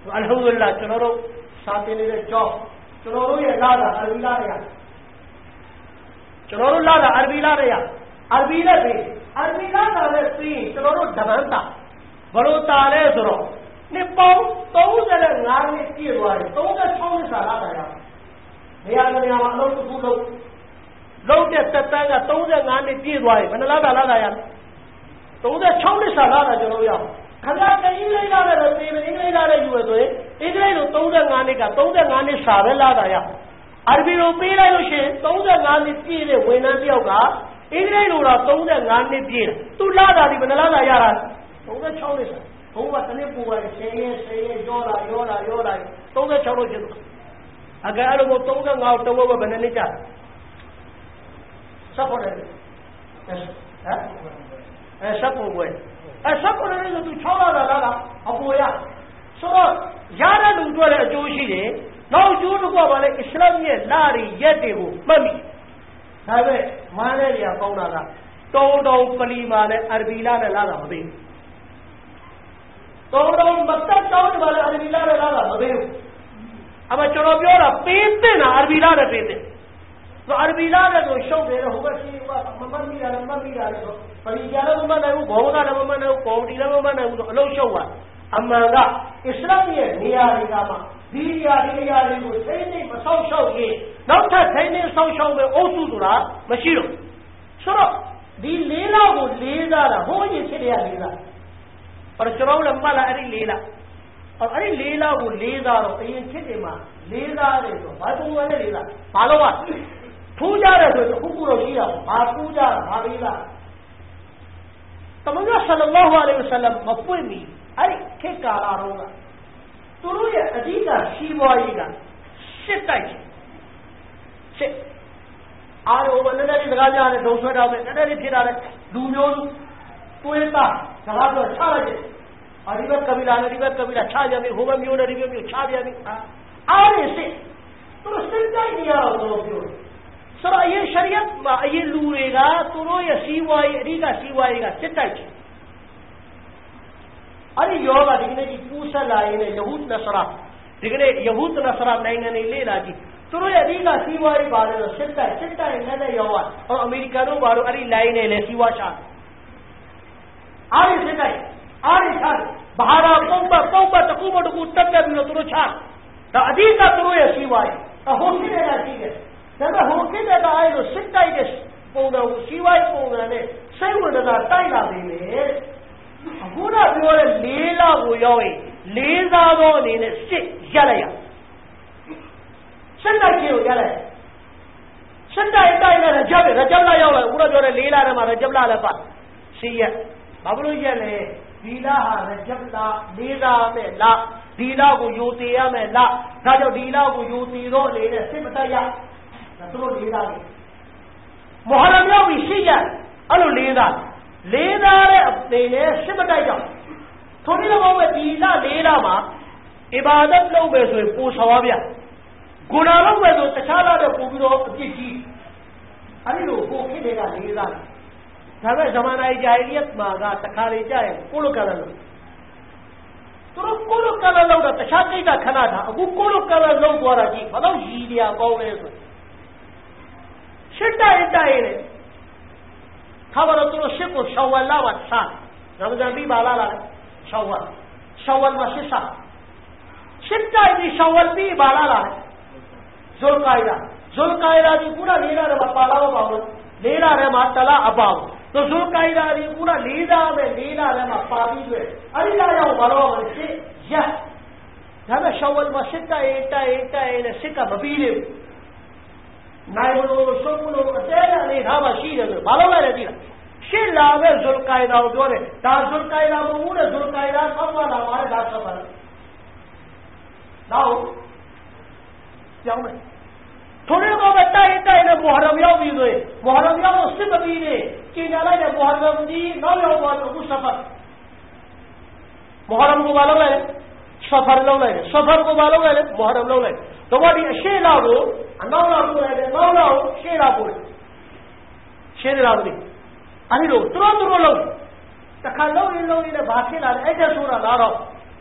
alhamdulillah ကျွန်တော်တို့စာသင်နေတဲ့ကျောင်းကျွန်တော်တို့ရဲ့လာတာအာရဘီလာတွေကကျွန်တော်တို့လာတာအာရဘီလာတွေကအာရဘီနဲ့ပြီးအာရဘီလာတာနဲ့ပြီးကျွန်တော်တို့တပန်းတာဘလို့တာလဲဆိုတော့နှစ်ပေါင်းthirty-fiveနှစ်ပြည့်သွားတယ်thirty-sixနှစ်စာလာတာရနေရာနေရာမှာအလုပ်တစ်ခုလုပ်လုပ်တဲ့တက်တန်းကthirty-fiveနှစ်ပြည့်သွားပြီဘယ်နှလားတာလာတာရthirty-sixနှစ်စာလာတာကျွန်တော်ရခဏတည်းလေးလာတယ်ဆိုရင်အင်္ဂလိပ်လာတဲ့ယူရဆိုရင်အင်္ဂလိပ်လိုthirty-fiveနှစ်ကthirty-fiveနှစ်စာပဲလာတာရအာရဘီလိုပေးလိုက်လို့ရှိရင်thirty-fiveနှစ်ပြည့်တဲ့ဝန်ထမ်းတစ်ယောက်ကအင်္ဂလိပ်လိုတော့thirty-fiveနှစ်ပြည့်တယ်သူလာတာဒီဘယ်နှလားတာရတာthirty-sixနှစ်စာဘုံကတနည်းပူပါလေဆယ်ရဲဆယ်ရဲရောလာရောလာရောလာthirty-sixလို့ကျတော့အကယ်အဲ့လိုမျိုးthirty-fiveတဝက်ဘယ်နှစ်နှစ်ကြာဆက်ပေါ်တယ်ဟမ်အဲဆက်ပေါ်ွယ်အဲဆက်ပေါ်တယ်ဆိုသူsixလာတာလားအပေါ်ရဆိုတော့ရတဲ့လူတို့လည်းအကျိုးရှိတယ်နောက်ကျိုးတစ်ခုကဘာလဲအစ္စလာမ်ရဲ့လာရီရက်တွေကိုမှတ်မိဒါပဲမားတဲ့နေရာပေါင်းတာကတုံးတုံးပလီမာနဲ့အာရဘီလာနဲ့လာတာမသိဘူးတုံးတုံးမတ်တောင်းတယ်အာရဘီလာနဲ့လာတာမသိဘူးအမကျွန်တော်ပြောတာပေးတဲ့နာအာရဘီလာနဲ့ပေးတဲ့ဆိုအာရဘီလာနဲ့ဆိုရှုပ်တယ်ဟိုဘက်ရှိကမမတ်မိတာလည်းမတ်မိတာလည်းဆိုပလီကြလည်းမမတ်နိုင်ဘူးဘောကလည်းမမတ်နိုင်ဘူးကော်တီလည်းမမတ်နိုင်ဘူးဆိုအလုံးရှုပ်သွားအမှန်ကအစ္စလာမ်ရဲ့နေရာတွေကမှဒီနေရာဒီနေရာတွေကိုသိသိမဆောက်ရှောက်ရင်နောက်ထပ်သိသိဆောက်ရှောက်မဲ့အုပ်စုဆိုတာမရှိတော့ဆိုတော့ဒီလေးလောက်ကိုလေးစားတာဟိုးရင်ဖြစ်ရလေးစားအဲ့ကျွန်တော်လည်းမှတ်လာအဲ့ဒီလေးလားအဲ့ဒီလေးလောက်ကိုလေးစားတော့အရင်ဖြစ်တယ်မှာလေးစားတယ်ဆိုဘာပုံစံနဲ့လေးစားဘာလို့ကထူးကြတယ်ဆိုတော့ခုခုတော့ရှိတာဘာထူးကြတာဘာလေးစားတမန်တော်ဆလ္လာဟူအလိုင်းဝါဆလမ်မပွင့်မီအဲ့ဒီခေတ်ကာလတော့ကသူတို့ရဲ့အဓိကရှိပွားရေးကစစ်တိုက်စစ်အားလုံးကလည်းလည်းစကားကြားနဲ့ဒုံဆွဲတာပဲနည်းနည်းလေးဖြစ်တာလေလူမျိုးစုတွေးတာစကားပြောချလိုက်တယ်အဒီဘက်ကဘီလာနဲ့ဒီဘက်ကဘီလာချကြပြီဟိုဘက်မျိုးနဲ့ဒီဘက်မျိုးချကြပြီအားရစစ်သူတို့စစ်တိုက်နေရတော့ပြောဆိုတော့အရင်ရှရီယတ်မှာအရင်လူတွေကသူတို့ရဲ့စီးပွားရေးအဓိကစီးပွားရေးကစစ်တိုက်တယ်အဲ့ဒီယောဂဒီကနေ့ဒီပူဆက်လာရင်ယဟူဒ်နဆရာဒီကနေ့ယဟူဒ်နဆရာနိုင်ငံတွေလေ့လာကြည့်သူတို့ရဲ့အဓိကစီးပွားရေးပါတယ်လို့စစ်တိုက်စစ်တိုက်နဲ့လည်းရောဟောအမေရိကန်တို့ဘာလို့အဲ့ဒီ line နဲ့လည်းစီးပွားချအားရစစ်တိုက်အားရချဘာသာပုံပတ်ပုံပတ်တခုမတခုတက်တက်ပြီးတော့သူတို့ချဒါအဓိကသူတို့ရဲ့စီးပွားရေးအဟိုကိတဲ့ကရှိတယ်ဒါပေမဲ့ဟိုကိတဲ့ကအဲ့လိုစစ်တိုက်တဲ့ပုံတော်ကိုစီးပွားရေးပုံစံနဲ့စိတ်ဝင်စားတိုက်လာပြီလေအခုတော့ပြောတဲ့လေးလောက်ကိုရောက်ရင်လေးစားသောအနေနဲ့စစ်ရက်လိုက်ရစစ်တိုက်ခြင်းကိုရက်လိုက်စစ်တိုက်တိုက်နဲ့ရကြပ်ရကြပ်လာရောက်လာအခုတော့ပြောတဲ့လေးလာထဲမှာရကြပ်လာလည်းပါစီရက်ဘာလို့ရက်လဲဒီလာဟာရကြပ်လာလေးစားမဲ့လားဒီလောက်ကိုယူတည်ရမယ်လားဒါကြောင့်ဒီလောက်ကိုယူတည်သောအနေနဲ့စစ်မတိုက်ရဒါသူတို့လေးစားတယ်မဟာရမြောက်ပြီးရှိရက်အဲ့လိုလေးစားလေးစားတဲ့အနေနဲ့စစ်မတိုက်ကြောင်ထိုနည်း၎င်းပဲဒီလလေးလမှာအီဘာဒတ်လုပ်မယ်ဆိုရင်ပူဆောင်ရဗျဂုဏလုပ်မယ်ဆိုတခြားလာတဲ့ပူပြီးတော့အပြစ်ကြီးအဲ့ဒီလိုကိုဖြစ်တွေကလေးစားဒါပဲဇမာနာဂျာဟီလီယတ်မှာကတခါလေကြာရင်ကိုလိုကလလို့သူတို့ကိုလိုကလလို့တော့တခြားကိစ္စခဏတာအခုကိုလိုကလလို့သွားတာကြီးဘာလို့ရည်လျာကောင်းလဲဆိုရှစ်တိုက်တိုက်လေခါဘာလို့သူတို့ရှစ်ကိုရှောဝလာဝတ်စားရမဇန်ပြီးပါလာလားရှောဝတ်ရှောဝတ်မှာရှစ်စားရှစ်တိုက်ပြီးရှောဝတ်ပြီးပါလာလားဇုလ်ကိုင်ဒါဇုလ်ကိုင်ဒါဒီပူရာလေးလာတော့ပါလာတော့ပါဘူးလေးလာထဲမှာတလအပေါင်းतो जो कायदा दी पूरा लीदा में लीला रे मा पाबी जो अरे ला जाओ बारो में से या जब शवल में सिक्का एटा एटा एने सिक्का बबीले नाइबलो सोमुलो तेरा ने धावा शीरे बालो में रहती है शिला में जुल कायदा जो रे दा जुल कायदा में पूरे जुल कायदा सब वाला हमारे दास सब वाला दाओ क्या में थोड़े को बता एटा एने मुहर्रम याव भी दो मुहर्रम याव उससे बबीले चीन आला ने मुहर्रम दी नौ याव वालों को सफर मुहर्रम को वालों में सफर लोग ले सफर को वालों में मुहर्रम लोग ले तो वो दी शेला वो नौ लाख को ले नौ लाख शेला को शेला वो दी अरे लोग तुरंत तुरंत लोग तखालों इन लोग इन्हें बाकी लाने ऐसे सूरा ला रहा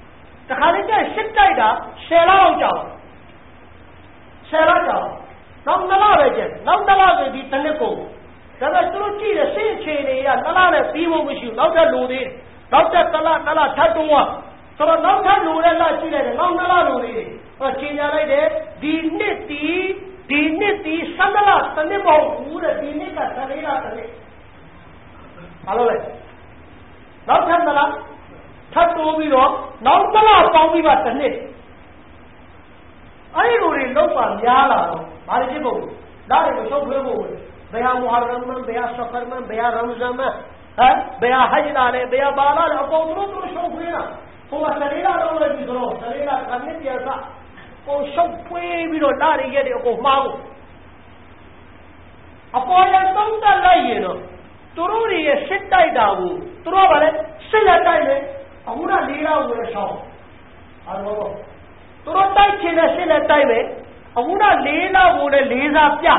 တခါလေးကျစစ်တိုက်တာဆယ်လအောင်ကြောက်ဆယ်လကြောက်နောက်နှစ်လပဲကျနောက်နှစ်လဆိုဒီတစ်နှစ်ကုန်ဒါပေမဲ့သူတို့ကြည့်တယ်စိတ်အခြေအနေကနှစ်လနဲ့ပြီးဖို့မရှိဘူးနောက်ထပ်လိုသေးနောက်ထပ်တစ်လနှစ်လထပ်တွန်းဆိုတော့နောက်ထပ်လိုတဲ့လကြည့်လိုက်တယ်နောက်နှစ်လလိုသေးတယ်ဟောချိန်ကြလိုက်တယ်ဒီနှစ်ဒီဒီနှစ်ဒီဆန္ဒလတစ်နှစ်ပေါ့ဘူးတဲ့ဒီနှစ်ကသလေးလားတစ်နှစ်ဘာလို့လဲနောက်ထပ်နှစ်လထပ်တိုးပြီးတော့နောက်တစ်လပေါင်းပြီးမှတစ်နှစ်အဲ့ဒီလိုတွေလောက်ပါများလာတော့ဘာလို့ဖြစ်ဖို့ဒါတွေကိုရှုပ်ထွေးဖို့ဘယ်ဟာမူဟာရမ်မန်ဘယ်ဟာဆဖာမန်ဘယ်ဟာရမ်ဇန်မန်ဟမ်ဘယ်ဟာဟဂျ်လာလဲဘယ်ဟာဘာလာလဲအကုန်လုံးသူရှုပ်ထွေးတာဟိုကသလေးလားတော့လည်းဒီဆိုတော့သလေးလားတစ်နှစ်ပြန်စားကိုရှုပ်ထွေးပြီးတော့ဒါတွေရဲ့အကုန်မှားဖို့အပေါ်ရသုံးသက်လိုက်ရင်တော့သူတို့တွေရဲ့စစ်တိုက်တာကိုသူတို့ကဗါလဲစစ်လက်တိုက်တယ်အခုကလေးလားကိုလည်းရှောင်းအားလုံးသူတို့တိုက်ချင်တဲ့စစ်လက်တိုက်မယ်အခုကလေးလားကိုလည်းလေးစားပြ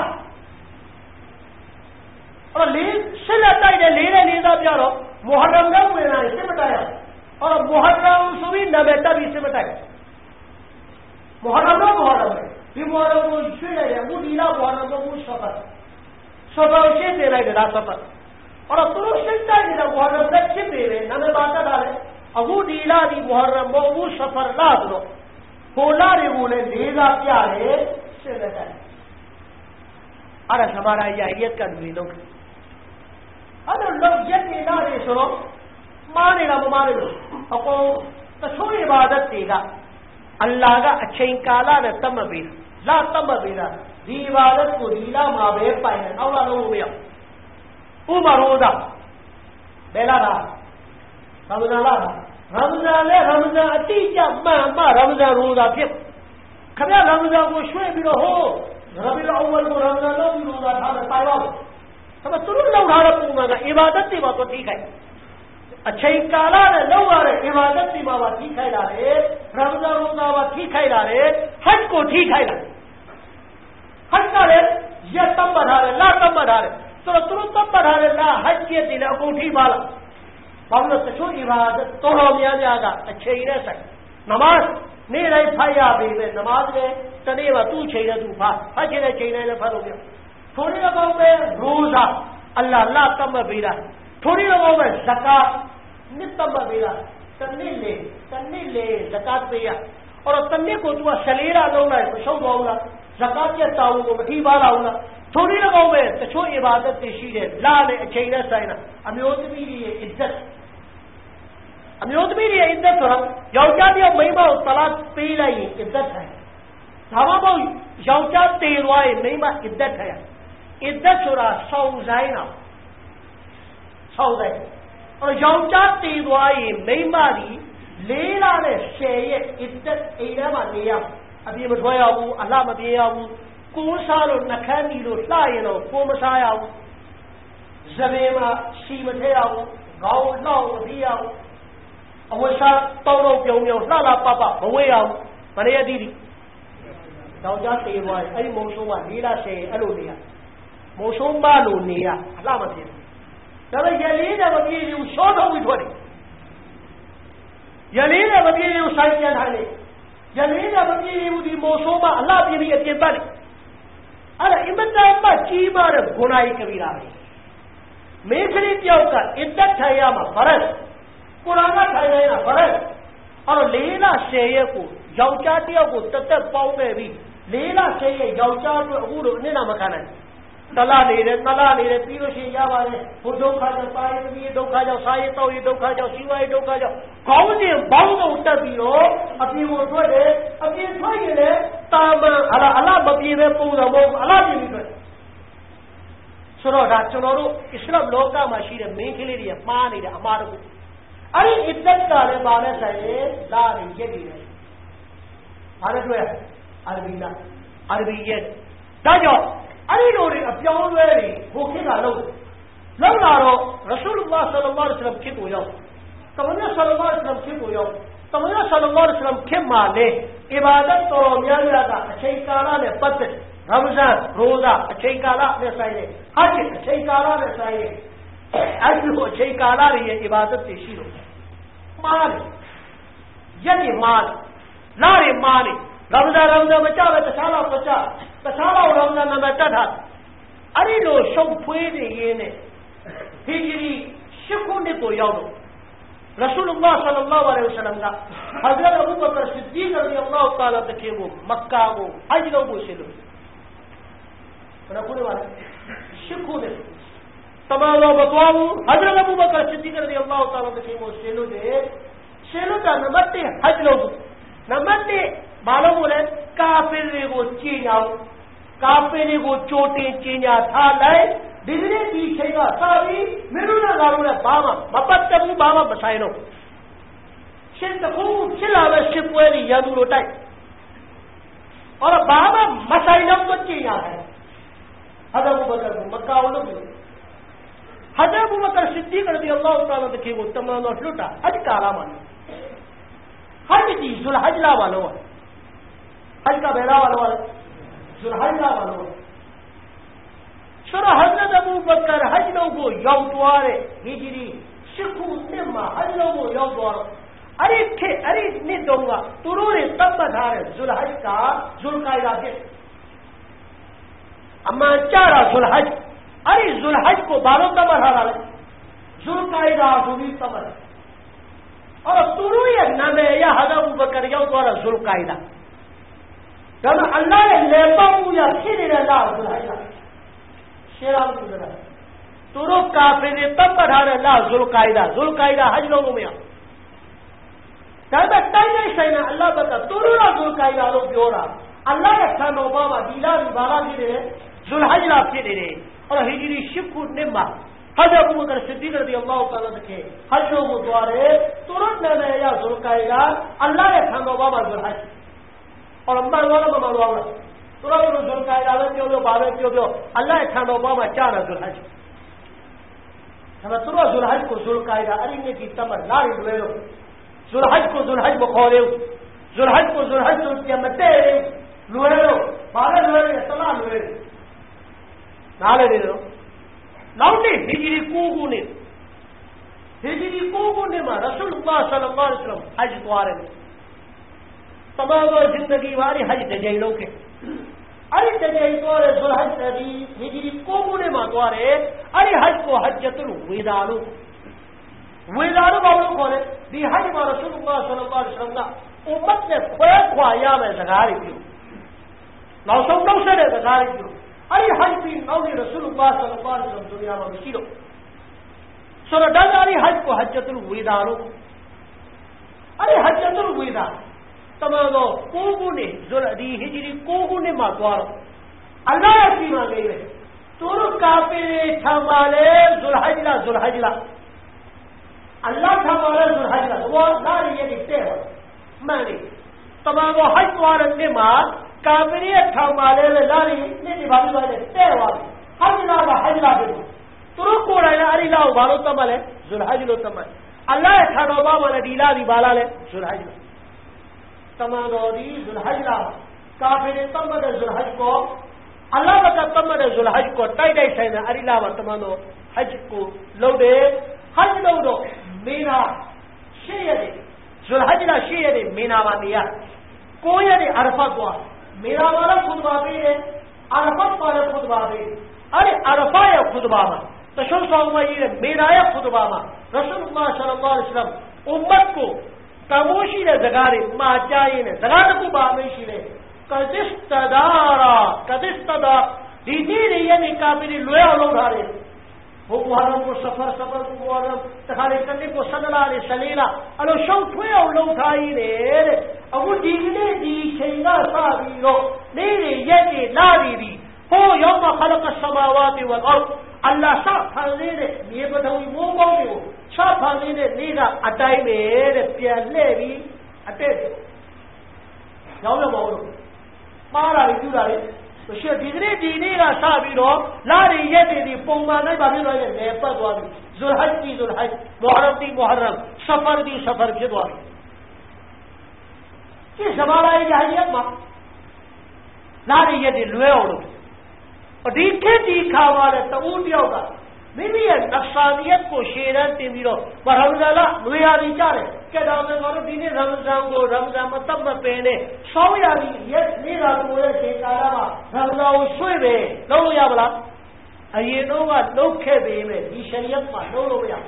အဲ့လေးစစ်လက်တိုက်တယ်လေးနဲ့လေးစားပြတော့မုဟရမ်ကဝင်လာစစ်မတိုက်ရအဲ့မုဟရမ်ဆိုပြီးနာမည်တက်ပြီးစစ်မတိုက်မုဟရမ်တော့မုဟရမ်ဒီမုဟရမ်ကိုရွှေ့လိုက်တယ်အခုဒီလားမုဟရမ်ကိုဆဖတ်ဆဖတ်ရှင်းနေလိုက်တယ်လားဆဖတ်အဲ့တော့သူတို့စစ်တိုက်နေတာမုဟရမ်သက်ဖြစ်နေတယ်နာမည်ပါတက်တာလေအခုဒီလားဒီမုဟရမ်မဟုတ်ဘူးဆဖတ်လားဆိုတော့ဟိုလားတွေကိုလည်းလေးစားပြတယ်စစ်လက်တိုက်အဲ့ဒါသမာရာယရက်ကတ်တွေလုပ်အဲ့တော့လောက်ရက်နေလာတယ်ဆိုတော့မားနေတာမမားဘူးအကုန်တချို့တွေပါတဲ့တေကအလ္လာဟ်ကအချိန်ကာလနဲ့သတ်မှတ်ပေးတာလာသတ်မှတ်ပေးတာဒီပါတဲ့ကိုဒီလာမှာပဲပိုင်တယ်အောက်လာလို့မရဥမာရောသာဘယ်လာတာရမဇန်လာရမဇန်နဲ့ရမဇန်အတိအကျမှန်မှရမဇန်ရောသာဖြစ်ခင်ဗျာရမဇန်ကိုရွှေ့ပြီးတော့ဟိုရဘီလ်အဝလ်ကိုရမဇန်လို့ပြီးရောသာထားတယ်တိုင်ပါဘူးဒါပေမဲ့သူတို့လောက်ထားတဲ့ပုံမှန်ကအီဘာဒတ်တွေမှာတော့ထိခိုက်အချိန်ကာလနဲ့လောက်ရတဲ့အီဘာဒတ်တွေမှာပါထိခိုက်လာတယ်ရမဇန်ရောသာပါထိခိုက်လာတယ်ဟဂျ်ကိုထိခိုက်လာဟဂျ်ကလည်းရက်တတ်မှတ်ထားတယ်လတတ်မှတ်ထားတယ်ဆိုတော့သူတို့တတ်မှတ်ထားတဲ့လဟဂျ်ကျက်တွေလည်းအကုန်ထိပါလားဘာလို့တချို့အီဘာဒတ်တော်တော်များများကအချိန်နဲ့ဆိုင်နမတ်နေ့တိုင်းဖတ်ရပေမဲ့နမတ်လည်းတနေ့မှာသူ့ချိန်နဲ့သူဖတ်ဖတ်ချင်တဲ့ချိန်တိုင်းလည်းဖတ်လို့ပြောထိုနည်း၎င်းပဲရိုဇာအလ္လာဟ်လာတတ်မှတ်ပေးတာထိုနည်း၎င်းပဲဇကာတ်နှစ်တတ်မှတ်ပေးတာတနေ့လေတနေ့လေဇကာတ်ပေးရအဲ့တော့တနေ့ကိုသူကဆလေးရာလုံးလိုက်မရှုံးတော့ဘူးလားဇကာတ်ပြတ်တောင်းကိုမထိပါတော့ဘူးလားထိုနည်း၎င်းပဲတချို့အီဘာဒတ်တွေရှိတယ်လာနဲ့အချိန်နဲ့ဆိုင်တာအမျိုးသမီးတွေရဲ့အစ်ဇတ်အမျိုးသမီးတွေရဲ့အစ်ဇတ်ဆိုတာယောက်ျားတယောက်မိန်းမကိုတလားပေးလိုက်ရင်အစ်ဇတ်ထိုင်ဒါမှမဟုတ်ယောက်ျားတေသွားရင်မိန်းမအစ်ဇတ်ထိုင်အစ်ဇတ်ဆိုတာဆောင်းဆိုင်တာဆောင်းဆိုင်အဲ့တော့ယောက်ျားတေသွားရင်မိန်းမဒီလေးလာတဲ့ရှယ်ရဲ့အစ်ဇတ်အိမ်ထဲမှာနေရအပြေမထွက်ရဘူးအလှမပြေရဘူးကိုးစားလို့နှခမ်းပြီးလို့လှရင်တော့ကိုမစားရဘူးဇပင်မှာရှီမထဲရဘူးခေါင်းနှောက်မပြေရဘူးအဝတ်စားတောင်းတော့ပြုံပြုံလှလှပပမဝေးရဘူးမနေရသည်ဒီယောက်ျားတေသွားရင်အဲ့ဒီမုံဆိုးကလေးလာရှယ်အဲ့လိုနေရမုံဆိုးမလို့နေရအလှမပြေဘူးဒါပေမဲ့ရလေးတယ်မပြေဘူးရှောတော့ဝိထွက်တယ်ရလေးတယ်မပြေဘူးဆိုင်ပြန်ထိုင်တယ်ရလေးတယ်မပြေဘူးဒီမုံဆိုးမအလှပြေပြီးအပြင်ပတ်တယ်အဲ့ဒါအင်မတန်မှကြီးမားတဲ့ဂုဏ်အာကြီးကပြီးတာပဲမိန်းကလေးတယောက်ကအစ်သက်ထိုင်ရမှာဗရက်ကုရ်အာန်ကထိုင်ရတာဗရက်အဲ့တော့လေးလဆယ်ရက်ကိုယောက်ျားတယောက်ကိုတသက်ပေါင်းခဲ့ပြီးလေးလဆယ်ရက်ယောက်ျားအတွက်အခုလိုအနစ်နာမခံနိုင်တလားနေတယ်တလားနေတယ်ပြီးလို့ရှိရင်ရပါတယ်ဘုဒ္ဓခါကြောင့်ပါရမီဒုက္ခကြောင့်စာရေးတောက်ရေးဒုက္ခကြောင့်စီးပွားရေးဒုက္ခကြောင့်ခေါင်းစဉ်ဘောင်းစုံတက်ပြီးတော့အပြင်ကိုထွက်တယ်အပြင်ထွက်ရင်လည်းတာမန်အလားအလားမပြေပဲပုံစံမဟုတ်ဘူးအလားပြေပြီးထွက်ဆိုတော့ဒါကျွန်တော်တို့အစ္စလာမ်လောကမှာရှိတဲ့မိန်းကလေးတွေမှားနေတဲ့အမှားတစ်ခုအဲ့ဒီအစ်သက်ကလည်းပါနဲ့ဆိုင်ရင်လာနေရက်နေတယ်ဘာလဲတွေ့အာရဘီလားအာရဘီရက်ဒါကြောင့်အဲ့ဒီလိုတွေအပြောင်းလဲတွေဟိုခေတ်ကလုံးလုံးလာတော့ရဆူလ်လာဆလ္လာလဟ်အလัยဟိဝါစလမ်ခေတ်ကိုရောက်တမန်တော်ဆလ္လာလဟ်အလัยဟိဝါစလမ်ခေတ်ကိုရောက်တမန်တော်ဆလ္လာလဟ်အလัยဟိဝါစလမ်ခေတ်မှာလေအီဘာဒတ်တော်များများကအချိန်ကာလနဲ့ပတ်သက်ရမဇန်ရိုဇာအချိန်ကာလနဲ့ဆိုင်တယ်ဟဂျ်အချိန်ကာလနဲ့ဆိုင်တယ်အဲ့ဒီလိုအချိန်ကာလတွေရဲ့အီဘာဒတ်တွေရှိလို့မှားတယ် yeti man lari mani ramza ramza macha ba tasala macha tasala ramza na macha tha ari lo shou phwe ne yin ne hijri shikhu ne ko yaw do Rasulullah sallallahu alaihi wasallam ka Hazrat Abu Bakr Siddiq radiyallahu ta'ala dekhe wo Makkah ko haj lo ko se lo na kone wala shikhu ne tamalo batwawu Hazrat Abu Bakr Siddiq radiyallahu ta'ala dekhe wo se lo de se lo da namatte haj lo namatte मालूम बोले काफिर ने को चीनाओ काफिर ने को चोटे चीना था लाए डिग्री पीछेगा सारी मेरू ना गारू ने बामा मपत तबू बामा बसाइनो शिल्प खूब शिलावे शिपवेरी यादू रोटाई और बामा मसाइनो को चीना है हज़रत अबू बकर मक्का वालों को हज़रत अबू बकर सिद्दीक़ रज़ियल्लाहु ताला अन्हु को तमाम लुटा हज काला मानो हज की जुल्हज्जा वालों हज का बेड़ा वालों जुल्हज्जा वालों शुरू हज़रत अबू बकर हज लोगों यौम द्वारे हिजरी शिखु निम्मा हज लोगों यौम द्वारे अरे थे अरे ने दूंगा तुरोरे तब बधारे जुल्हज का जुल्कायदा के अम्मा चारा जुल्हज अरे जुल्हज को बारों तब बढ़ा रहा जुल्कायदा जुली तबर और तुरुए नमे या हज़रत अबू बकर यौम द्वारा जुल्कायदा जब अल्लाह ने लेपा या फिर रहा जुल्हज शेराम गुजरा तुरु काफिर ने तब बढ़ाने ला जुल्कायदा जुल्कायदा हज लोगों में कहता कई नहीं सही ना अल्लाह बता तुरु ना जुल्कायदा लोग भी हो रहा अल्लाह ने खान ओबामा दीला बाला भी दे रहे जुल्हज लाभ से दे रहे और हिजरी शिफ्ट निम्मा हज अबू बकर सिद्दीक़ रज़ियल्लाहु ताला देखे हज लोगों द्वारे तुरंत ने या जुल्कायदा अल्लाह ने खान ओबामा जुल्हज और अम्मा वाला ममा वाला तुरंत जुल्कायदा क्यों क्यों बाबे क्यों क्यों अल्लाह खान ओबामा चार जुल्हज हम तुरंत जुल्हज को जुल्कायदा अरिने की तमर लारी दुएलो जुल्हज को जुल्हज बखोरे जुल्हज को जुल्हज के मते लुएलो बाबे लुएलो सला लुएलो नाले दे दो नाउटे हिजरी कोगु ने हिजरी कोगु ने मा रसूलुल्लाह सल्लल्लाहु अलैहि वसल्लम हज द्वारे तमाम जिंदगी वाली हज दजैलो के अरे जगह द्वारे जुल्हज नदी हिजरी कोगुने मा द्वारे अरे हज को हज्जतुल विदालु विदालु बाबू कोने दी हज मा रसूलुल्लाह सल्लल्लाहु अलैहि वसल्लम का उम्मत ने खोया खोया में जगारी क्यों नौ सौ नौ से जगारी क्यों अरे हज भी नौ ने रसूलुल्लाह सल्लल्लाहु अलैहि वसल्लम दुनिया में बशीरो सुनो डगारी हज को हज्जतुल विदालु अरे हज्जतुल विदा तमाम कोगुने जुल्हदी हिजरी कोगुने मातवारो अल्लाह की मांगे है तुरु काफिरे ठमाले जुल्हजला जुल्हजला अल्लाह ठमाले जुल्हजला वो नारी ये दिखते हो माने तमाम हज द्वारा ने मां काफिरे ठमाले लारी ने निभावी वाले तेवाले हजला वा हजला दे तुरु कोड़ा अरी लाओ बालो तमले जुल्हजलो तमल अल्लाह ठनोबा माने डीला दी बाला ले जुल्हजला तमादोरी जुल्हजला काफिर तमद जुल्हज को अल्लाह बता तमद जुल्हज को टाई टाई सही में अरिला व तमादो हज को लोडे हज लोडो मीना शेयरे जुल्हजला शेयरे मीना वालिया कोई ने अरफा को मीना वाला खुदबा भी है अरफा वाला खुदबा भी अरे अरफा या खुदबा में तो शो सौमा ये मीना या खुदबा में रसूलुल्लाह सल्लल्लाहु अलैहि वसल्लम उम्मत को तमोशी ने जगारे माचाई ने जगात को बामेशी ने कदिस्तदारा कदिस्तदा दीदी ने ये निकाबिली लोया लोधारे वो मुहर्रम को सफर सफर को मुहर्रम तखारे करने को सदला ने सलीला अलो शौ ठुए और लोधाई ने अब दीगने दी शेंगा साबीरो नेरे ये के लारी दी हो यौम खलक समावाति वल अर्द अल्लाह सा फाने ने ये बताऊं वो बोले हो सा फाने ने नीगा अटाई में प्याले भी अटे जाओ ना बोलो मारा इधर आए तो शे दिगरे दीने का साबीरो लारी ये दीदी पोंगा नहीं बाबी वाले नेपा द्वारी जुल्हज की जुल्हज मुहर्रम दी मुहर्रम सफर दी सफर के द्वारी कि जमाना है जाहिलियत मां लारी ये दी लुए और और दीखे दीखा वाले तो ऊटियों का မိမိရဲ့နဖာနီယတ်ကိုရှေ့တန်းတင်ပြီးတော့ဘာရမဇန်လနွေရာသီကြတယ်ကဲတော့ငါတို့ဒီနေ့ရမဇန်ကိုရမဇန်မသက်မပင်နဲ့ဆောင်းရာသီရက်နေ့ကကိုရဲ့ချိန်ကာလမှာရမဇန်ကိုရွှေ့ပဲလုံးလို့ရပါလားအရင်တော့ကလုတ်ခဲ့ပေမဲ့ဒီရှရီယတ်မှာလုံးလို့မရ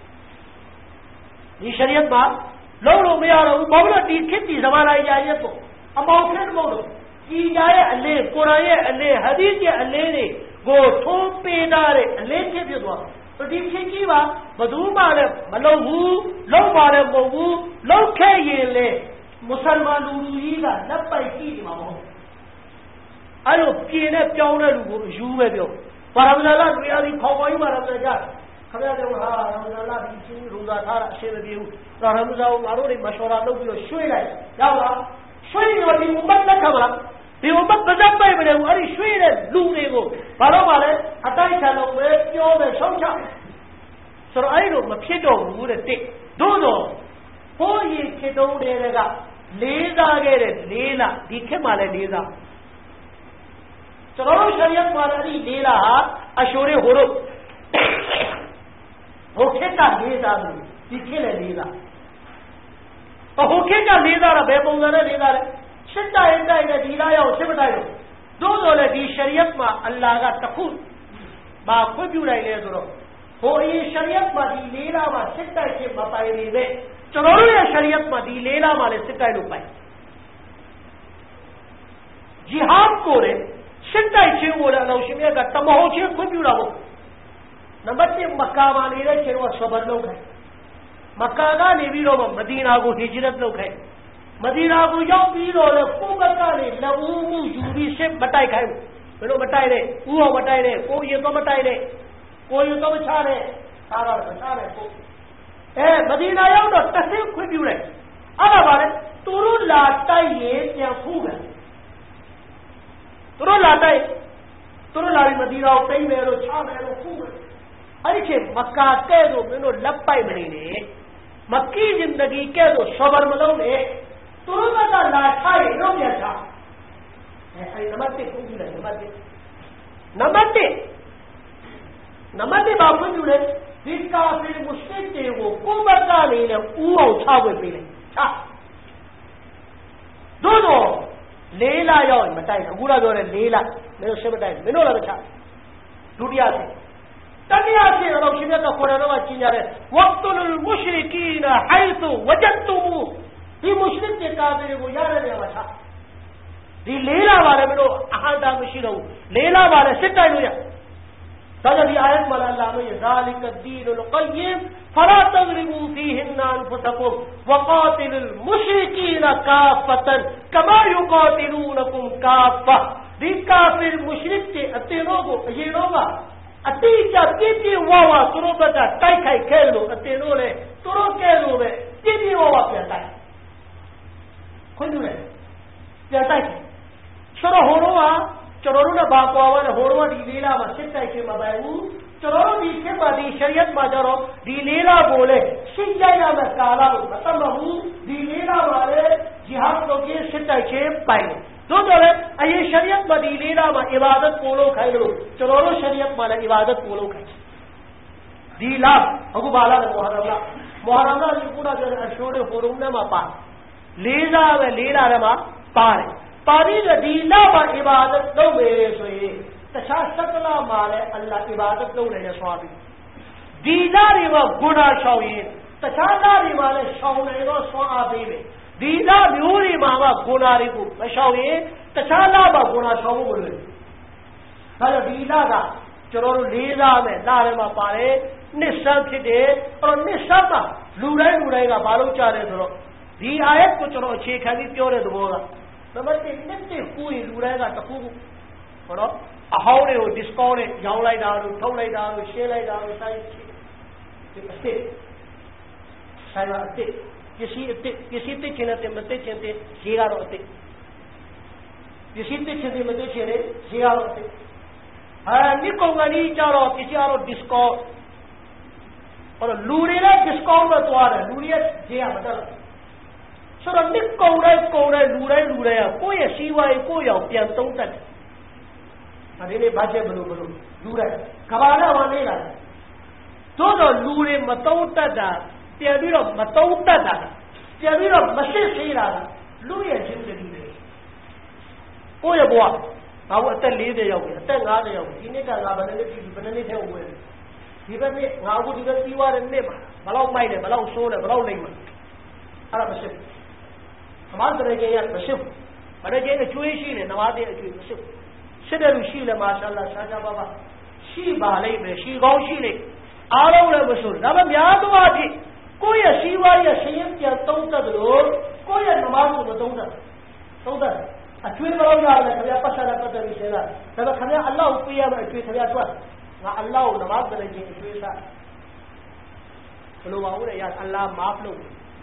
ဒီရှရီယတ်မှာလုံးလို့မရတော့ဘူးဘာလို့ဒီခေတ်ဒီဇမာနာရာရက်ကိုအမောင်ခဲမလို့ဒီညာရဲ့အလင်းကုရ်အာန်ရဲ့အလင်းဟာဒီသ်ရဲ့အလင်းတွေကိုထိုးပေးထားတဲ့အလင်းဖြစ်ဖြစ်သွားဒီခေတ်ကြီးပါဘယ်သူမှလည်းမလုံးဘူးလုံးပါလည်းမဟုတ်ဘူးလုံးခဲ့ရင်လေမွတ်စလမန်လူကြီးကလက်ပိုက်ကြည့်နေမှာမဟုတ်အဲ့လိုပြင်းနဲ့ပြောင်းတဲ့လူကိုယူပဲပြောဘာရမဇန်လတွေ့ရသည်ခေါင်းပေါ်ကြီးမှာတော့ကြခင်ဗျားတို့ဟာရမဇန်လဒီချင်းရူဇာထားတာအရှင်းမပြေဘူးဒါရမဇန်ကိုငါတို့တွေမရှော်ရာလုပ်ပြီးတော့ရွှေ့လိုက်ရပါလားရွှေ့ရောဒီဥမတ်လက်ခံပါလားဒီဥမတ်ဗဇက်ပိုက်မလဲဘူးအဲ့ဒီရွှေ့တဲ့လူတွေကိုဘာလို့ပါလဲအတိုက်ခံလို့ပဲပြောတယ်ရှောက်ချဆိုတော့အဲ့လိုမဖြစ်တော့ဘူးတဲ့တိတို့တော့ဘိုးကြီးခေတုံးတွေကလေးစားခဲ့တဲ့လေးလဒီခေတ်မှလည်းလေးစားကျွန်တော်တို့ရှရီယတ်မှာလည်းလေးလဟာအရှိုးရဟိုတို့ဟိုခေတ်ကလေးစားတယ်ဒီခေတ်လည်းလေးစားဟိုခေတ်ကလေးစားတာဘယ်ပုံစံနဲ့လေးစားလဲရှစ်တိုင်တိုင်နဲ့ဒီလားရောက်ရှစ်မတိုင်လို့တို့တော့လေဒီရှရီယတ်မှာအလ္လာဟ်ကတခုမခွင့်ပြုနိုင်လေဆိုတော့ဟိုအရင်ရှရီယတ်မှာဒီလေးလားမှာရှစ်တိုင်ချင်းမပိုင်နေပဲကျွန်တော်တို့ရဲ့ရှရီယတ်မှာဒီလေးလားမှာလည်းစစ်တိုင်လို့ပိုင်ဂျီဟတ်ကိုလေစစ်တိုင်ချင်းကိုလည်းအလောရှင်မြတ်ကတမဟုတ်ချင်းခွင့်ပြုတာပေါ့နံပါတ်တစ်မက္ကာမှာနေတဲ့ချင်းကဆဘတ်လုပ်ခိုင်းမက္ကာကနေပြီးတော့မဒီနာကိုဟီဂျရတ်လုပ်ခိုင်းမဒီနာကိုရောက်ပြီးတော့လေကိုဘက်ကနေလက်ဦးမှုယူပြီးစစ်မတိုက်ခိုင်းဘူးဘယ်လိုမတိုက်လဲဦးအောင်မတိုက်နဲ့ကိုရင်တော့မတိုက်နဲ့ကိုရင်တော့မချနဲ့အားတော့မချနဲ့ကိုအဲမဒီနာရောက်တော့တစ်ဆင့်ခွင့်ပြုလိုက်အဲ့ဒါပါလေသူတို့လာတိုက်ရင်ပြန်ဖူးတယ်သူတို့လာတိုက်သူတို့လာပြီးမဒီနာကိုပိမ့်မယ်လို့ချမယ်လို့ဖူးတယ်အဲ့ဒီချိန်မကာတဲ့တို့မင်းတို့လက်ပိုက်မနေနဲ့မကီဇင်ဒဂီကဲတို့ဆဘရမလုံးနဲ့သူတို့ကလာထိုင်လို့ပြန်ချအဲအဲ့နံပါတ်တစ်ကိုကြည့်လိုက်နံပါတ်တစ်နံပါတ်တစ်နံပါတ်တစ်ဘာဖြစ်လို့လဲဒီကာဖီမုရှရစ်တွေကိုကိုယ်မကနေနဲ့ဦးအောင်ချဝတ်ပေးတယ်ချတို့တော့လေးလရောက်ရင်မတိုက်ဘူးအခုတော့ပြောတယ်လေးလမင်းတို့ရှင်းမတိုက်ဘူးမင်းတို့လည်းမချဒုတိယဆင့်တတိယဆင့်တော့ရှင်မြတ်ကခေါ်တယ်တော့ကျင်းကြတယ်ဝတ်တုလ်မုရှရိကီနာဟိုင်သုဝဂျတ်တူဒီမုရှရစ်တွေကာဖီတွေကိုရတဲ့နေရာမှာချဒီလေးလပါလေမင်းတို့အဟံတာမရှိတော့ဘူးလေးလပါလေစစ်တိုက်လို့ရဒါကြောင့်ဒီအာယတ်မှာအလ္လာဟ်ရဲ့ဇာလီကဒီနုလ်ကိုယမ်ဖလာတဂရီဘူဖီဟင်နာအန်ဖုဆကုမ်ဝကာတီလ်မုရှရိကီနာကာဖတန်ကမာယူကာတီလူနကုမ်ကာဖဒီကာဖီမုရှရစ်တွေအတင်တို့ကိုအရင်တော့ကအတိအကျပြည့်ပြည့်ဝဝသူတို့ဘက်ကတိုက်ခိုက်ခဲ့လို့အတင်တို့လည်းသူတို့ကဲလို့ပဲပြည့်ပြည့်ဝဝပြန်တိုက်ခွင့်ပြုတယ်ပြန်တိုက်ဆိုတော့ဟိုတော့ကကျွန်တော်တို့နဲ့ဘာကွာဝဲလဲဟိုတော့ဒီလေးလမှာစစ်တိုက်ခြင်းမပိုင်ဘူးကျွန်တော်တို့ဒီခေတ်မှာဒီရှရီယတ်မှာကျတော့ဒီလေးလကိုလေရှင်းကြရမယ့်ကာလကိုမတတ်မဘူးဒီလေးလမှာလေဂျီဟတ်လုပ်ခြင်းစစ်တိုက်ခြင်းပိုင်တယ်တို့တော့လေအရင်ရှရီယတ်မှာဒီလေးလမှာအီဘာဒတ်ကိုလုပ်ခိုင်းလို့ကျွန်တော်တို့ရှရီယတ်မှာလည်းအီဘာဒတ်ကိုလုပ်ခိုင်းဒီလအခုဘာလာလဲမုဟရမ်လမုဟရမ်လဒီကုနာပြောတဲ့အရှိုးတွေဟိုတုန်းကမှပါလေးစားပဲလေးလထဲမှာပါတယ်ပါဠိကဒီလမှာအီဘာဒတ်လုပ်မယ်ဆိုရင်တခြားစက္ကလမှာလည်းအလ္လာဟ်အီဘာဒတ်လုပ်တယ်ဆိုပြီးဒီလတွေမှာဂုဏရှောင်ရင်တခြားလတွေမှာလည်းရှောင်နေတော့ဆွမ်းအားပေးမယ်ဒီလမျိုးတွေမှာကဂုဏတွေကိုမရှောင်ရင်တခြားလမှာဂုဏရှောင်ဖို့မလွယ်ဘူးဒါကြောင့်ဒီလကကျွန်တော်တို့လေးစားမယ်လထဲမှာပါတယ်နှစ်ဆန်းဖြစ်တယ်အဲ့တော့နှစ်ဆန်းမှာလူတိုင်းလူတိုင်းကဘာလို့ကြားတယ်ဆိုတော့ဒီအာယတ်ကိုကျွန်တော်အခြေခံပြီးပြောတဲ့သဘောကနံပါတ်တစ်နှစ်တစ်ကိုယ်လူတိုင်းကတခုခုဟောတော့အဟောင်းတွေကို discount နဲ့ရောင်းလိုက်တာလို့ထုတ်လိုက်တာလို့ရှင်းလိုက်တာလို့ဆိုင်ဒီအစ်စ်ဆိုင်အစ်စ်ပစ္စည်းအစ်စ်ပစ္စည်းတစ်ချင်တဲ့မတစ်ချင်တဲ့ဈေးကတော့အစ်စ်ပစ္စည်းတစ်ချင်တဲ့မတစ်ချင်တဲ့ဈေးကတော့အစ်စ်အဲနိကုံကလေးကြတော့ပစ္စည်းကတော့ discount ဟောတော့လူတွေလည်း discount ပဲသွားတယ်လူတွေရဲ့ဈေးကမတက်ဘူးဆိုတော့နိကုံတိုင်းကုံတိုင်းလူတိုင်းလူတိုင်းကကိုယ့်ရဲ့စီးပွားရေးကိုယ့်ရောင်ပြန်သုံးတတ်တယ်အဲဒီနေ့ဘာချက်ဘလို့ဘလို့လူတိုင်းကဘာနဲ့ဝင်နေလာသို့တော့လူတွေမသုံးတတ်တာပြန်ပြီးတော့မသုံးတတ်တာပြန်ပြီးတော့မစစ်ဆေးတာလူရဲ့ချင်းတည်းတွေကိုယ့်ရဲ့ဘဝငါ့ဘဝအသက်၄၀ရောက်ပြီအသက်၅၀ရောက်ပြီဒီနှစ်ကငါဘယ်နှစ်ပြီဘယ်နှစ်ထဲဝင်ဒီဘက်နှစ်ငါအခုဒီဘက်ပြီးသွားတဲ့နှစ်မှာဘယ်လောက်မိုက်လဲဘယ်လောက်ဆိုးလဲဘယ်လောက်လိမ့်မှာအဲ့ဒါမစစ်ဘူးနမတ်တရကြီးရမစစ်ဘူးဘာလဲကျင်းအကျွေးရှိတယ်နမတ်တဲ့အကျွေးမစစ်ဘူးစစ်တယ်လူရှိလဲမာရှာအလ္လာရှားရှားပါပါရှိပါလိမ့်မယ်ရှိကောင်းရှိလိမ့်အားလုံးလည်းမဆိုးဒါပေမဲ့များသောအားဖြင့်ကိုယ့်ရဲ့စီးပွားရေးဆင်းရဲပြန်သုံးတတ်တယ်လို့ကိုယ့်ရဲ့နမတ်ကိုမသုံးတတ်သုံးတတ်အကျွေးဘယ်လောက်ရတယ်ခင်ဗျာပတ်စံပတ်တယ်ရှိလားဒါပေမဲ့ခင်ဗျာအလ္လာဟ်ပေးရမယ်အကျွေးခင်ဗျာတွက်ငါအလ္လာဟ်ကိုနမတ်တရကြီးအကျွေးစားဘယ်လိုပါဦးလဲရအလ္လာဟ်မာဖ်လို့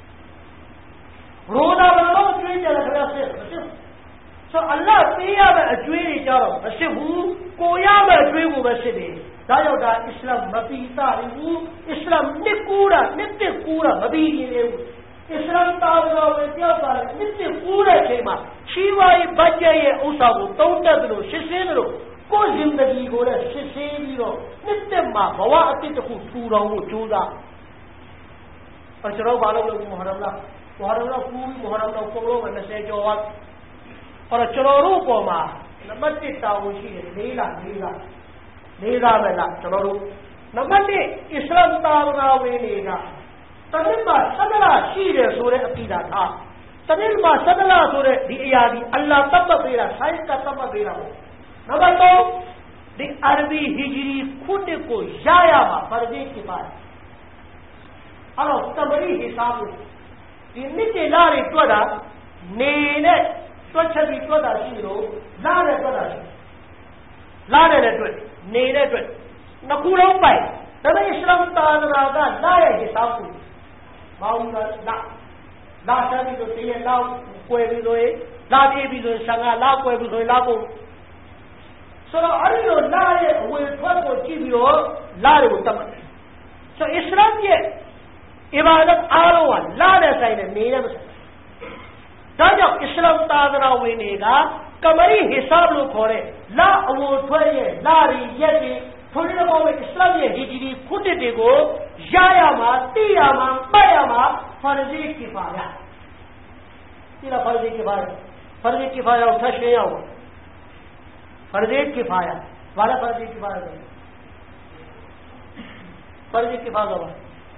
ရိုးနာဘယ်လိုကျွေးကြလဲခင်ဗျာစစ်မစစ်ဆိုအလ္လာဟ်ပေးရမယ်အကျွေးတွေကြတော့မစစ်ဘူးကိုရမယ်အကျွေးကိုပဲစစ်တယ်ဒါကြောင့်ဒါအစ္စလာမ်မပီတာဘူးအစ္စလာမ်နှစ်ကူတာနှစ်တစ်ကူတာမပီနေဘူးအစ္စလာမ်တာတော်ဝင်ပြောက်ပါလေနှစ်တစ်ကူတဲ့အချိန်မှာချီးဝါရေးဘတ်ဂျက်ရဲ့ဥစ္စာကိုတုံးတက်သလိုရှင်းရှင်းသလိုကိုယ်ဇင်ဒဂီကိုလည်းရှင်းရှင်းပြီးတော့နှစ်တစ်မှာဘဝအတိတ်တစ်ခုထူထောင်ဖို့ကြိုးစားအကျွန်တော်ဘာလို့လဲမဟာရမ်လားမဟာရမ်လားကူမဟာရမ်လားပုံလို့မနဲ့ကျော်သွားအဲ့တော့ကျွန်တော်တို့ပေါ်မှာနံပါတ်တစ်တာဝန်ရှိတယ်လေးလားလေးလားလေးလားပဲလားကျွန်တော်တို့နံပါတ်တစ်အစ္စလာမ်တာဝနာဝင်တွေကတနည်းမှာဆဒလာရှိတယ်ဆိုတဲ့အပိဒါထားတနည်းမှာဆဒလာဆိုတဲ့ဒီအရာဒီအလ္လာဟ်တတ်မှတ်ပေးတာဆိုင်းကတတ်မှတ်ပေးတာပေါ့နံပါတ်သုံးဒီအာရဘီဟီဂျရီခုနှစ်ကိုရရမှာဖရဂျီကိဖာအဲ့တော့တမရီဟိဆာဘ်ဒီနှစ်တွေလာတွေတွက်တာနေနဲ့တွက်ချက်ပြီးတွက်တာရှိလို့လာနဲ့တွက်တာရှိလာနဲ့လည်းတွက်နေတဲ့တွက်နှစ်ခုလုံးပိုင်ဒါပေမဲ့အစ္စလာမ်သာသနာကလာရဲ့ဟိဆာဘ်ကိုမောင်းကလာလာစားပြီးတော့တည်းလောက်ကွယ်ပြီးလို့လာပြေးပြီးလို့ဆံကလာကွယ်ပြီးဆိုလာဖို့ဆိုတော့အဲ့ဒီလိုလာရဲ့အဝေထွက်ကိုကြည့်ပြီးတော့လာတွေကိုတတ်မှတ်ဆိုအစ္စလာမ်ရဲ့အီဘာဒတ်အားလုံးကလာတဲ့ဆိုင်နဲ့နေရမဆိုင်ဒါကြောင့်အစ္စလာမ်သာသနာဝင်တွေကကမရီဟိဆာဘ်လို့ခေါ်တဲ့လာအဝထွက်ရဲ့လာရီရက်တွေထိုဒီလိုပဲအစ္စလာမ်ရဲ့ဟီဂျရီခုနှစ်တွေကိုရရမှာသိရမှာပတ်ရမှာဖရဂျီကိဖာယာဒီလားဖရဂျီကိဖာယာဖရဂျီကိဖာယာဆက်ရှင်းရအောင်ဖရဂျီကိဖာယာဘာလဲဖရဂျီကိဖာယာဖရဂျီကိဖာယာ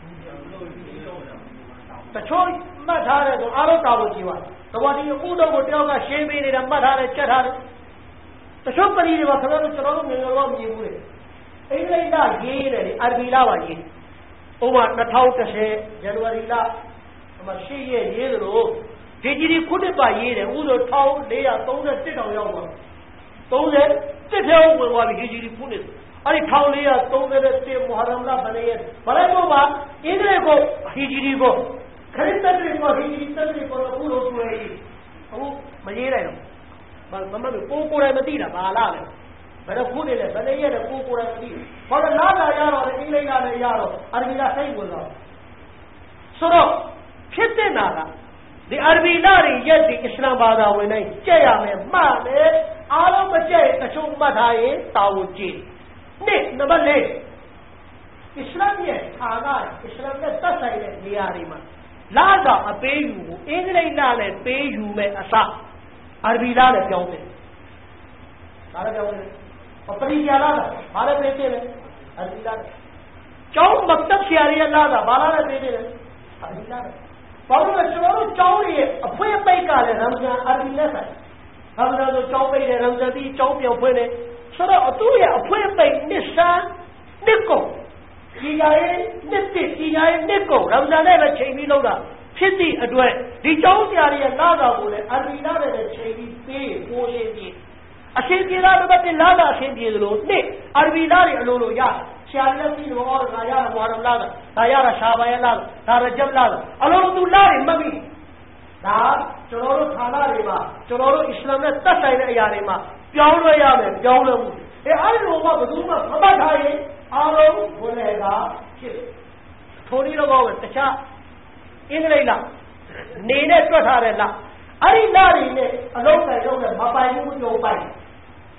တချို့မှတ်ထားတယ်ဆိုအားလုံးတာလို့ကြည့်ပါတဝတီဥတော်ကိုတယောက်ကရှင်းပေးနေတာမှတ်ထားတယ်ချက်ထားတယ်တချို့ပရိတွေမှာခင်ဗျားတို့ကျွန်တော်တို့ငယ်ငယ်တော့မြင်ဘူးလေအင်္ဂလိပ်ကရေးတယ်လေအာရဘီလာပါရေးဥပမာ၂၀၁၀ဇန်နဝါရီလအမရှိရဲ့ရေးတယ်လို့ဒီကြီးဒီခုနှစ်ပါရေးတယ်ဥဆို၁၄၃၁တောင်ရောက်ပါ၃၀တစ်ထဲဝင်သွားပြီဒီကြီးဒီခုနှစ်အဲ့ဒီ၁၄၃၁မဟာရမ်လဘယ်ရဲ့ဘယ်လိုပါအင်္ဂလိပ်ကိုဟီဂျရီကိုခရစ်တန်တွေကိုဟီဂျရီတန်တွေကိုအခုလိုတွေ့ရင်အခုမရေးလိုက်တော့မမတို့ကိုကိုယ်တိုင်မသိတာဘာလားလဲဘယ်တော့ခုနေလဲဘယ်နေ့ရက်လဲကိုကိုယ်တိုင်မသိဘာလို့လာလာရတော့အင်္ဂလိပ်ကလည်းရတော့အာရဘီကစိတ်ဝင်တော့ဆိုတော့ဖြစ်တဲ့နာကဒီအာရဘီနာတွေရက်ဒီအစ္စလာမ်ဘာသာဝင်တိုင်းကြက်ရမယ်မှတ်တယ်အားလုံးမကြက်တချို့မှတ်ထားရင်တာဝန်ကြီးနှစ်နံပါတ်လေးအစ္စလာမ်ရဲ့ဌာနအစ္စလာမ်နဲ့သက်ဆိုင်တဲ့နေရာတွေမှာလာတော့အပေးယူကိုအင်္ဂလိပ်လာနဲ့ပေးယူမဲ့အစအာရဘီလာနဲ့ပြောင်းတယ်ဒါလည်းပြောင်းတယ်ပရိယာလာဘာလဲပေးတယ်လဲအာရဘီလာကျောင်းမတ်တပ်ဆရာကြီးလာတာဘာလဲပေးတယ်လဲအာရဘီလာဘာလို့လဲကျွန်တော်တို့ကျောင်းရဲ့အဖွင့်ပိတ်ကလည်းရမ်ဇန်အာရဘီလက်ဆိုင်ရမ်ဇန်ဆိုကျောင်းပိတ်တယ်ရမ်ဇန်ဒီကျောင်းပြောင်းဖွင့်တယ်ဆိုတော့အတူရဲ့အဖွင့်ပိတ်နှစ်ဆန်းနှစ်ကုန်ဒီညာရဲ့နှစ်တစ်ဒီညာရဲ့နှစ်ကုန်ရမ်ဇန်နဲ့ပဲချိန်ပြီးလုပ်တာဖြစ်သည့်အတွက်ဒီကျောင်းဆရာကြီးရဲ့လာတာကိုလည်းအာရဘီလာနဲ့ချိန်ပြီးပေးပိုးရှင်းပြီးအရှင်ပြေလာတော့တဲ့လာတာအရှင်ပြေလို့နှစ်အာရဘီလာတွေအလိုလိုရဆရာလည်းပြီးတော့ငါရတာမဟာရမ်လာတာဒါရတာရှာဘာယလာဒါရဂျပ်လာအလိုလိုသူလာတွေမပြီးဒါကျွန်တော်တို့ဌာနတွေမှာကျွန်တော်တို့အစ္စလာမ်နဲ့သက်ဆိုင်တဲ့အရာတွေမှာပြောင်းလဲရမယ်ပြောင်းလဲမှုအဲအဲ့ဒီလိုကဘယ်သူမှမပတ်ထားရင်အားလုံးဘုန်းလေကဖြစ်ထိုဒီတော့ပဲတခြားအင်္ဂလိပ်လားနေနဲ့တွက်ထားတယ်လားအဲ့ဒီလားတွေနဲ့အလုံးတိုင်းလုံးနဲ့မပိုင်ဘူးကြုံပိုင်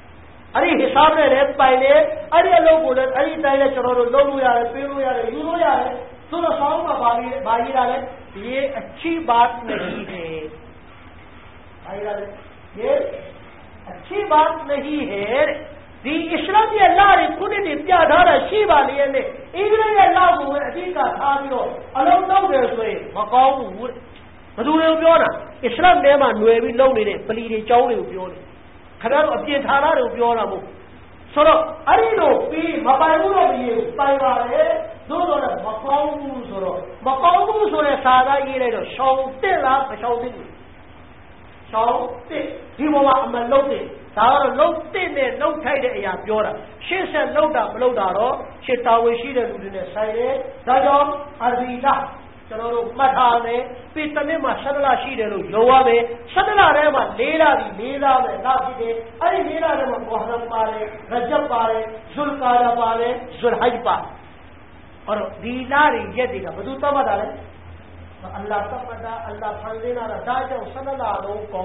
Ari Hisabne, Pine, Ari Logo, Ari Director, Loya, Piruya, Yuya, so the song of Bahira, ye अच्छी बात नहीं है ये अच्छी बात नहीं है दी इस्लामी अल्लाह रे कुने विद्याधार अच्छी वाली है ने इग्रे अल्लाह को अधिका था बिरो अलोक तो दे सोए मकाऊ बदूरे उप्यो ना इस्लाम ने मा नुए भी लोग ने पली रे चाऊ रे उप्यो ने खरा तो अप्ये थाना रे उप्यो ना मु सरो अरी नो पी मपायू नो भी उपाय वाले दो दो ने मकाऊ सरो मकाऊ सोरे सादा ये रे तो शौते ला शौते शौते ही वो अमल लोटे तार लोटे ने लोटाई दे या प्योरा शेष लोटा लोटा रो शेतावेशी दे लुने साइडे दाजो अरबीला चलो मठा ने पीतने मा सदला शीरे लो योवा में सदला रे मा लेला दी लेला में लाठी दे अरे लेला रे मा मुहर्रम पाले रजब पाले जुल्कादा पाले जुलहज पाले और दीला रे ये दिखा बदू तो बता ले अल्लाह का पता अल्लाह फंदेना रहा जो सदला रो को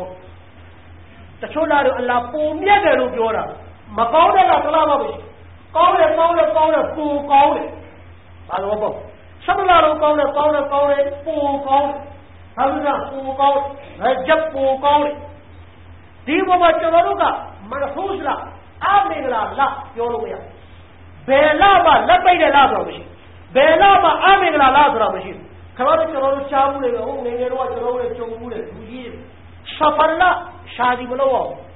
तछोला रो अल्लाह पोमिया के रो जोरा मकाउले ला सलाम बे कौले कौले कौले पू कौले बालो बो सदला रो कौले कौले कौले पू कौले हमजा पू कौले रजब पू कौले दीवो बच्चों रो का मनहूस ला आ मेरा ला योरो या बेला बा लपई दे ला दो बे बेला बा आ मेरा ला दो बे खबर चलो चाबू ले ओ नेगे रो चलो ले चोबू ले ये सफरला शादी बोलो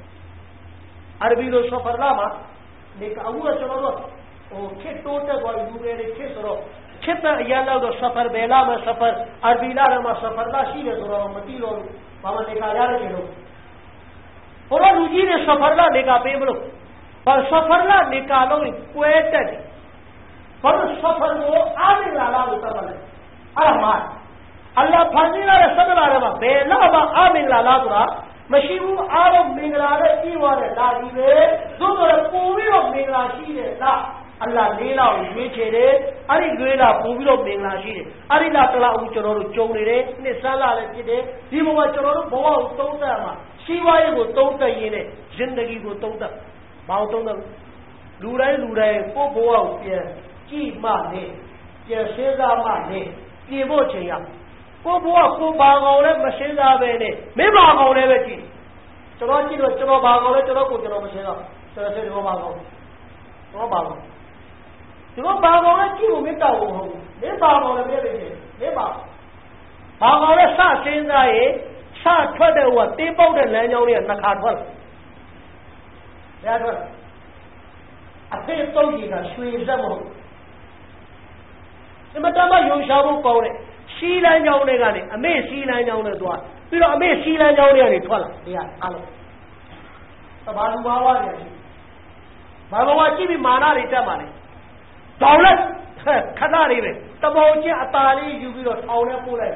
अरबी रो सफरला मा लेक अबू चलो रो ओ के टोटे गो युगे रे के सरो छित याला दो सफर बेला में सफर अरबीला रे मा सफरला शीले रो मती रो मामा लेका यार के लो और रुजी ने सफरला लेका पे बोलो पर सफरला निकालो क्वेट पर सफर वो आने वाला उतर वाले Ahmad Allah fazila re sadala re ma bela ba amila la dura mashibu aro mingla re iware la dibe do do re pubi ro mingla shi re la Allah lela o ywe che re ari lela pubi ro mingla shi re ari la tala u chono ro chong ne re ni sala le phit de di bawa chono ro bawa ko tong ta ma siwaye ko tong ta yin ne zindagi ko tong ta ba ko tong ta lu dai lu dai ko bawa ko pyan ji ma ne pyan seza ma ne ये वो चाहिए को बुआ को बागौले मशेगा बेने मैं बागौले बेटी चलो चलो चलो बागौले चलो को चलो मशेगा चलो से वो बागौ वो बागौ चलो बागौले की वो मिटा वो हो मैं बागौले मैं बेटे मैं बाग बागौले सा सेंदा है सा ठोदे हुआ ते पौडे ले जाओ ने नखा ठोल या ठोल अपने तो ये का शुई जम हो इमत मा यो शाबू कौने सीलान जाओने गाने अमे सीलान जाओने द्वा फिर अमे सीलान जाओने गाने ठोला यार आलो तो बाबू बाबा ने बाबा की भी माना लेता माने दौलत खदा रे रे तब ओचे अताली युबिरो ठाउने पूरे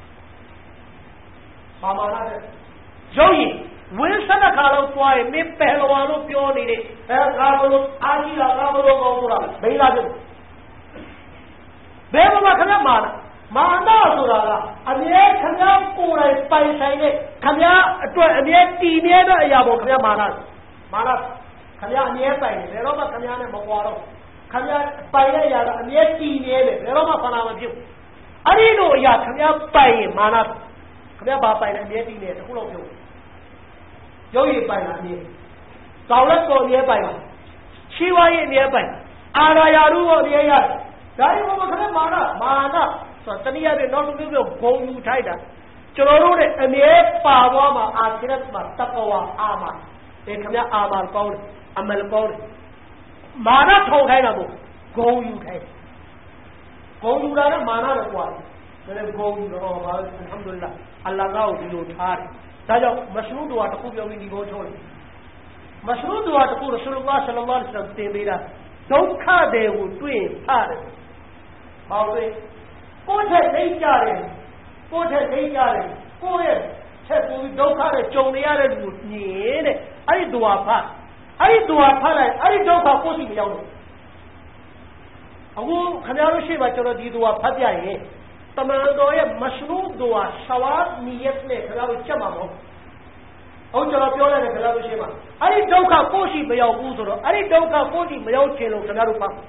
मामाना ने जो ये विल्सन खालो तोए में पहलवानो प्यो नी रे काबलो आजी काबलो गोरा बेला दे बेबो मखना माना माना सुराला अने खन्या पूरे पैसे ने खन्या तो अने तीने ना या बो खन्या माना माना खन्या अने पैसे रेरो मा खन्या ने मकवारो खन्या पैसे या अने तीने ने रेरो मा फना मजियो अरे नो या खन्या पैसे माना खन्या बा पैसे अने तीने तो कुलो क्यों जो ये पैसे अने दौलत को अने पैसे शिवाय अने पैसे आरा यारू अने यार दाई वो मखने माना माना सतनिया बे नॉट बे गोंग उठाई दा चलोरो ने अने पावा मा आखिरत मा तकवा आमा एक हमया आमाल कौन अमल कौन माना ठो है ना वो गोंग उठाई गोंग उड़ा ना माना रखवा मैंने गोंग रो बाल अल्हम्दुलिल्लाह अल्लाह का दिलो ठार ताजो मशरूद दुआ तकू भी नहीं गो छोड़ मशरूद दुआ तकू रसूलुल्लाह सल्लल्लाहु अलैहि वसल्लम ते मेरा दुखा देव ट्वे फार बावे कोठे नहीं जा रहे कोठे नहीं जा रहे कोए छे कोई धोखा रे चौने यारे नी ने अरे दुआ फा अरे दुआ फा रे अरे धोखा कोसी मिलाओ अगो खन्यारो शे बचरो दी दुआ फा जाए तमन दो ये मशरूब दुआ सवाब नियत ने खराब चमा हो အောင်ကျွန်တော်ပြောလိုက်တယ်ခင်ဗျားတို့ရှင်းပါအဲ့ဒီဒုက္ခကိုရှိမရောက်ဘူးဆိုတော့အဲ့ဒီဒုက္ခကိုရှိမရောက်ခြင်းလို့ခင်ဗျားတို့ဖတ်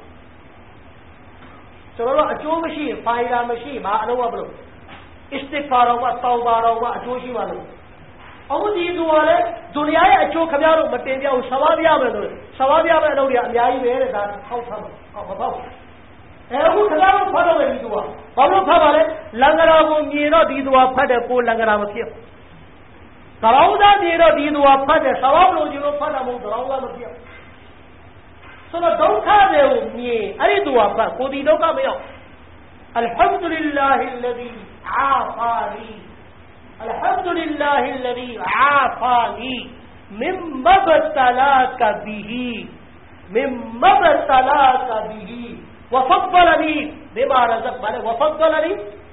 ကျွန်တော်တို့အကျိုးမရှိဖိုင်ရာမရှိဘာအလုပ်မလုပ်အစ္စတိဖာတော်ကတောင်းပါတော်ကအကျိုးရှိပါလို့အခုဒီသူကလည်းဒုနီယာရဲ့အကျိုးခင်ဗျားတို့မတင်ပြဘူးဆဘာပြရမယ်ဆိုရင်ဆဘာပြမယ်အလုပ်တွေအများကြီးပဲတဲ့ဒါဟောက်ထားမှာဟောမပေါ့အဲအခုခင်ဗျားတို့ဖတ်တော့တယ်ဒီသူကဘာလို့ဖတ်ပါလဲလံကရာကိုမြင်တော့ဒီသူကဖတ်တယ်ကိုလံကရာမဖြစ်သရောင်းသားပြေတော့ဒီသူကဖတ်တယ်သရောင်းလို့ဒီလိုဖတ်တာမဟုတ်သရောင်းသားမဖြစ်ဆိုတော့ဒုက္ခတွေကိုမြင်အဲ့ဒီသူကဖတ်ကိုဒီဒုက္ခမရောက်အလ်ဟမ်ဒူလ illah အလ္လဒီအာဖာလီအလ်ဟမ်ဒူလ illah အလ္လဒီအာဖာလီမင်မဘတလာကဘီဟီမင်မဘတလာကဘီဟီوفضلني بما رزق ماله وفضلني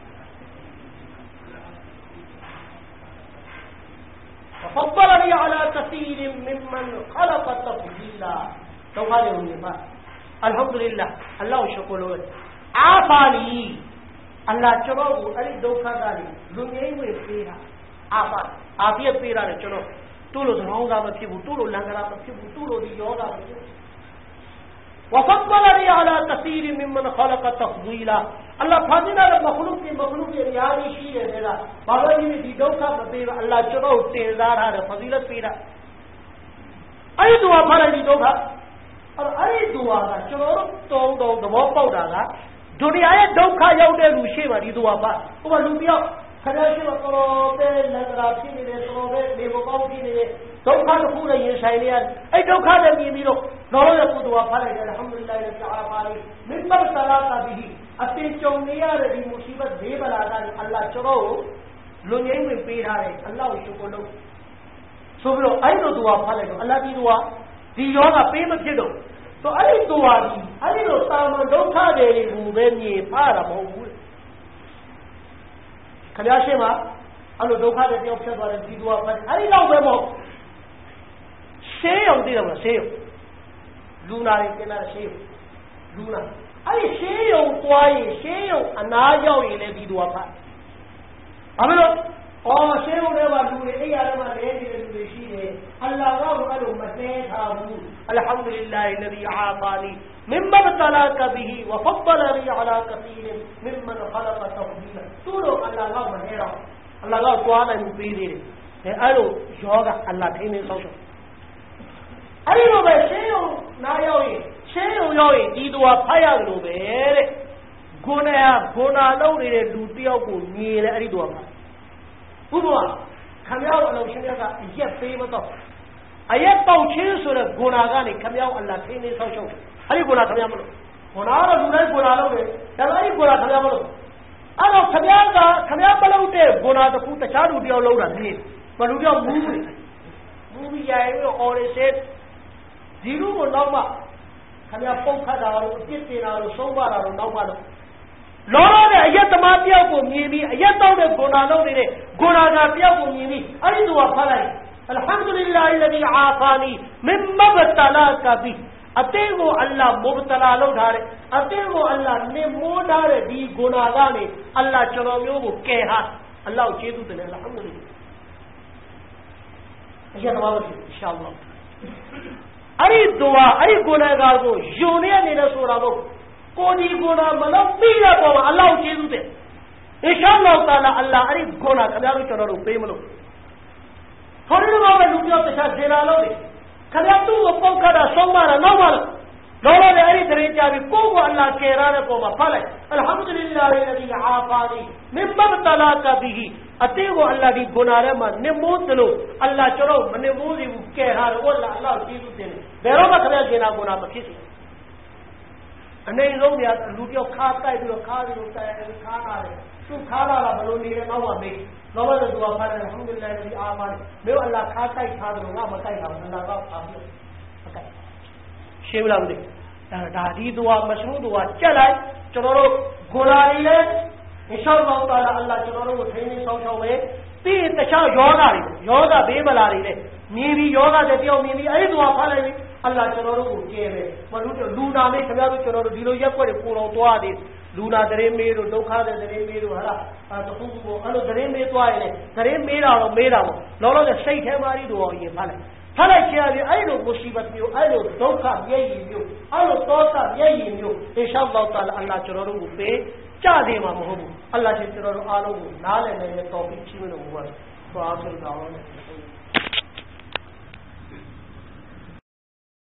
وفضلني على كثير ممن خلق تفضيلا لو قال النفاق الحمد لله الله شكر له عافاني الله چلو اري دوکھا داري دنيا میں پیرا آفا عافیت پیرا نے چلو تو لو دھاؤں مت کی تو لو لنگرا مت کی تو لو دی یوگا مت وفضلني على كثير ممن خلق تفضيلا الله فاضل مخلوق کے مخلوق کے ریاضی شی ہے میرا بابا جی نے دی دوکھا مت اللہ چلو تیزار ہے فضیلت پیرا اي دعا پڑھ دی دوکھا اور اي دعا کا چلو تو دو دو پاؤڈا کا دنیا ہے دوکھا یوڈے روشے والی دعا پا وہ لوبیا خلاص کرو تے لگرا کی نے تو نے دیو پاؤ کی نے دوکھا تو پورا یہ شاعریاں اي دوکھا دے می میرو نورو کو دعا پڑھ الحمدللہ رب العالمین منبر صلاۃ به اتے چونیا ری مصیبت دے بلا اللہ چلو لونی میں پیرا ہے اللہ شکر لو سبرو اي دعا پڑھ اللہ دی دعا دی یوگا پے مت دو تو اي دعا دی اي لو تام دوکھا دے وہ بے نی پارا بہو خلاصے ما الو دوکھا دے تے اوپشن والے دی دعا پڑھ اي لو بے مو شے ہوندی ہے شے لونا ری کنا شے لونا اي شے یو کوئی شے یو انا یو لے دی دعا پڑھ امرو اور شے ہونے والو اے یار ما لے دی دی شی ہے اللہ راہ الو متے تھا الحمدللہ الذي عافاني مما ابتلاك به وفضلني على كثير ممن خلق تفضيلا تو اللہ راہ مہرا اللہ راہ قرآن میں پیری ہے الو یوگا اللہ تھینے سوچو اي لو بے شے نا یوئی شے یوئی دی دعا پھایا لو بے گناہ گناہ لو رے لوٹیاں کو نیلے اری دعا پھا بودوا کھمیاو اللہ شنیا کا یہ پے متو ayat pauchin sura gunaga ne kamyaw Allah sai ne sau shau ai guna kamya mulo guna ra dunai guna lo ne da ai guna kamya mulo ano kamya ga kamya balau te guna da ku ta chadu diaw lo da ne balu diaw mu ne mu bi yai ro ore se diru ko naw ma kamya pau kha da ro tit te na ro sau ba da ro naw ma lo lono ne ayat ma piaw ko mi bi ayat taw de guna lo ne guna ga piaw ko mi bi ai duwa phalai الحمدللہ الذي عافانی مما ابتلاک بھی اتے وہ اللہ مبتلا لو ڈھارے اتے وہ اللہ نے مو ڈھارے دی گناہاں نے اللہ چلو میں وہ کہا اللہ چیدو دے الحمدللہ یہ تمام انشاءاللہ اری دعا اری گناہگار کو یونے نے رسول کو کوئی گناہ ملو میرا کو اللہ چیدو دے انشاءاللہ تعالی اللہ اری گناہ کبھی چلو رو پے ملو थोड़ी देर बाद लुटिया तो शायद जेना लो दे कदा तू वो पंखा दा सोमारा ना मार लोला दे अरी तरह चाबी को वो अल्लाह के राने को मफले अल्हम्दुलिल्लाह الذي عافاني مما ابتلاك به अते वो अल्लाह दी गुनारे मा निमोत लो अल्लाह चलो मने मोदी के हार वो अल्लाह चीजू दे बेरो का कदा जेना गुना बखिस अने लो या लुटिया खाता है जो खा भी होता है खाना है तू खाना ला बलो नी रे नवा में नवा ने दुआ कर अल्हम्दुलिल्लाह रब्बिल आलमीन मैं अल्लाह खाता ही खा दूंगा मकाई खा अल्लाह का आप मकाई शेवला दे दादी दुआ मशरू दुआ चला चलो गोलारी ले इंशाअल्लाह ताला अल्लाह चलो वो ठेनी सौ सौ में पी तशा योगा रे योगा बेबलारी ले मी भी योगा देती हो मी भी अरे दुआ फाले अल्लाह चलो वो के में मनु लूना में कबिया चलो दिलो ये को पूरा दुआ दे လူနာတရင်မေးတို့ဒုက္ခတဲ့တရင်မေးတို့ဟာလားတခုခုပေါ့အဲ့လိုတရင်မေးသွားရင်လည်းတရင်မေးတာတော့မေးတာပေါ့လောလောဆယ်စိတ်ထဲမှာရီတို့ရင်ဖတ်လိုက်ဖတ်လိုက်ချင်ရင်အဲ့လိုမုစီဘတ်မျိုးအဲ့လိုဒုက္ခမျက်ရည်မျိုးအဲ့လိုသောကမျက်ရည်မျိုးအင်ရှာအလ္လာဟ်တာလာအလ္လာဟ်ကျွန်တော်တို့ကိုပေးကြတယ်မှာမဟုတ်ဘူးအလ္လာဟ်ရှင်ကျွန်တော်တို့အားလုံးကိုနားလည်နေတဲ့တော်ပြီးချီးမလို့ဘုရားဆွားဆိုတော်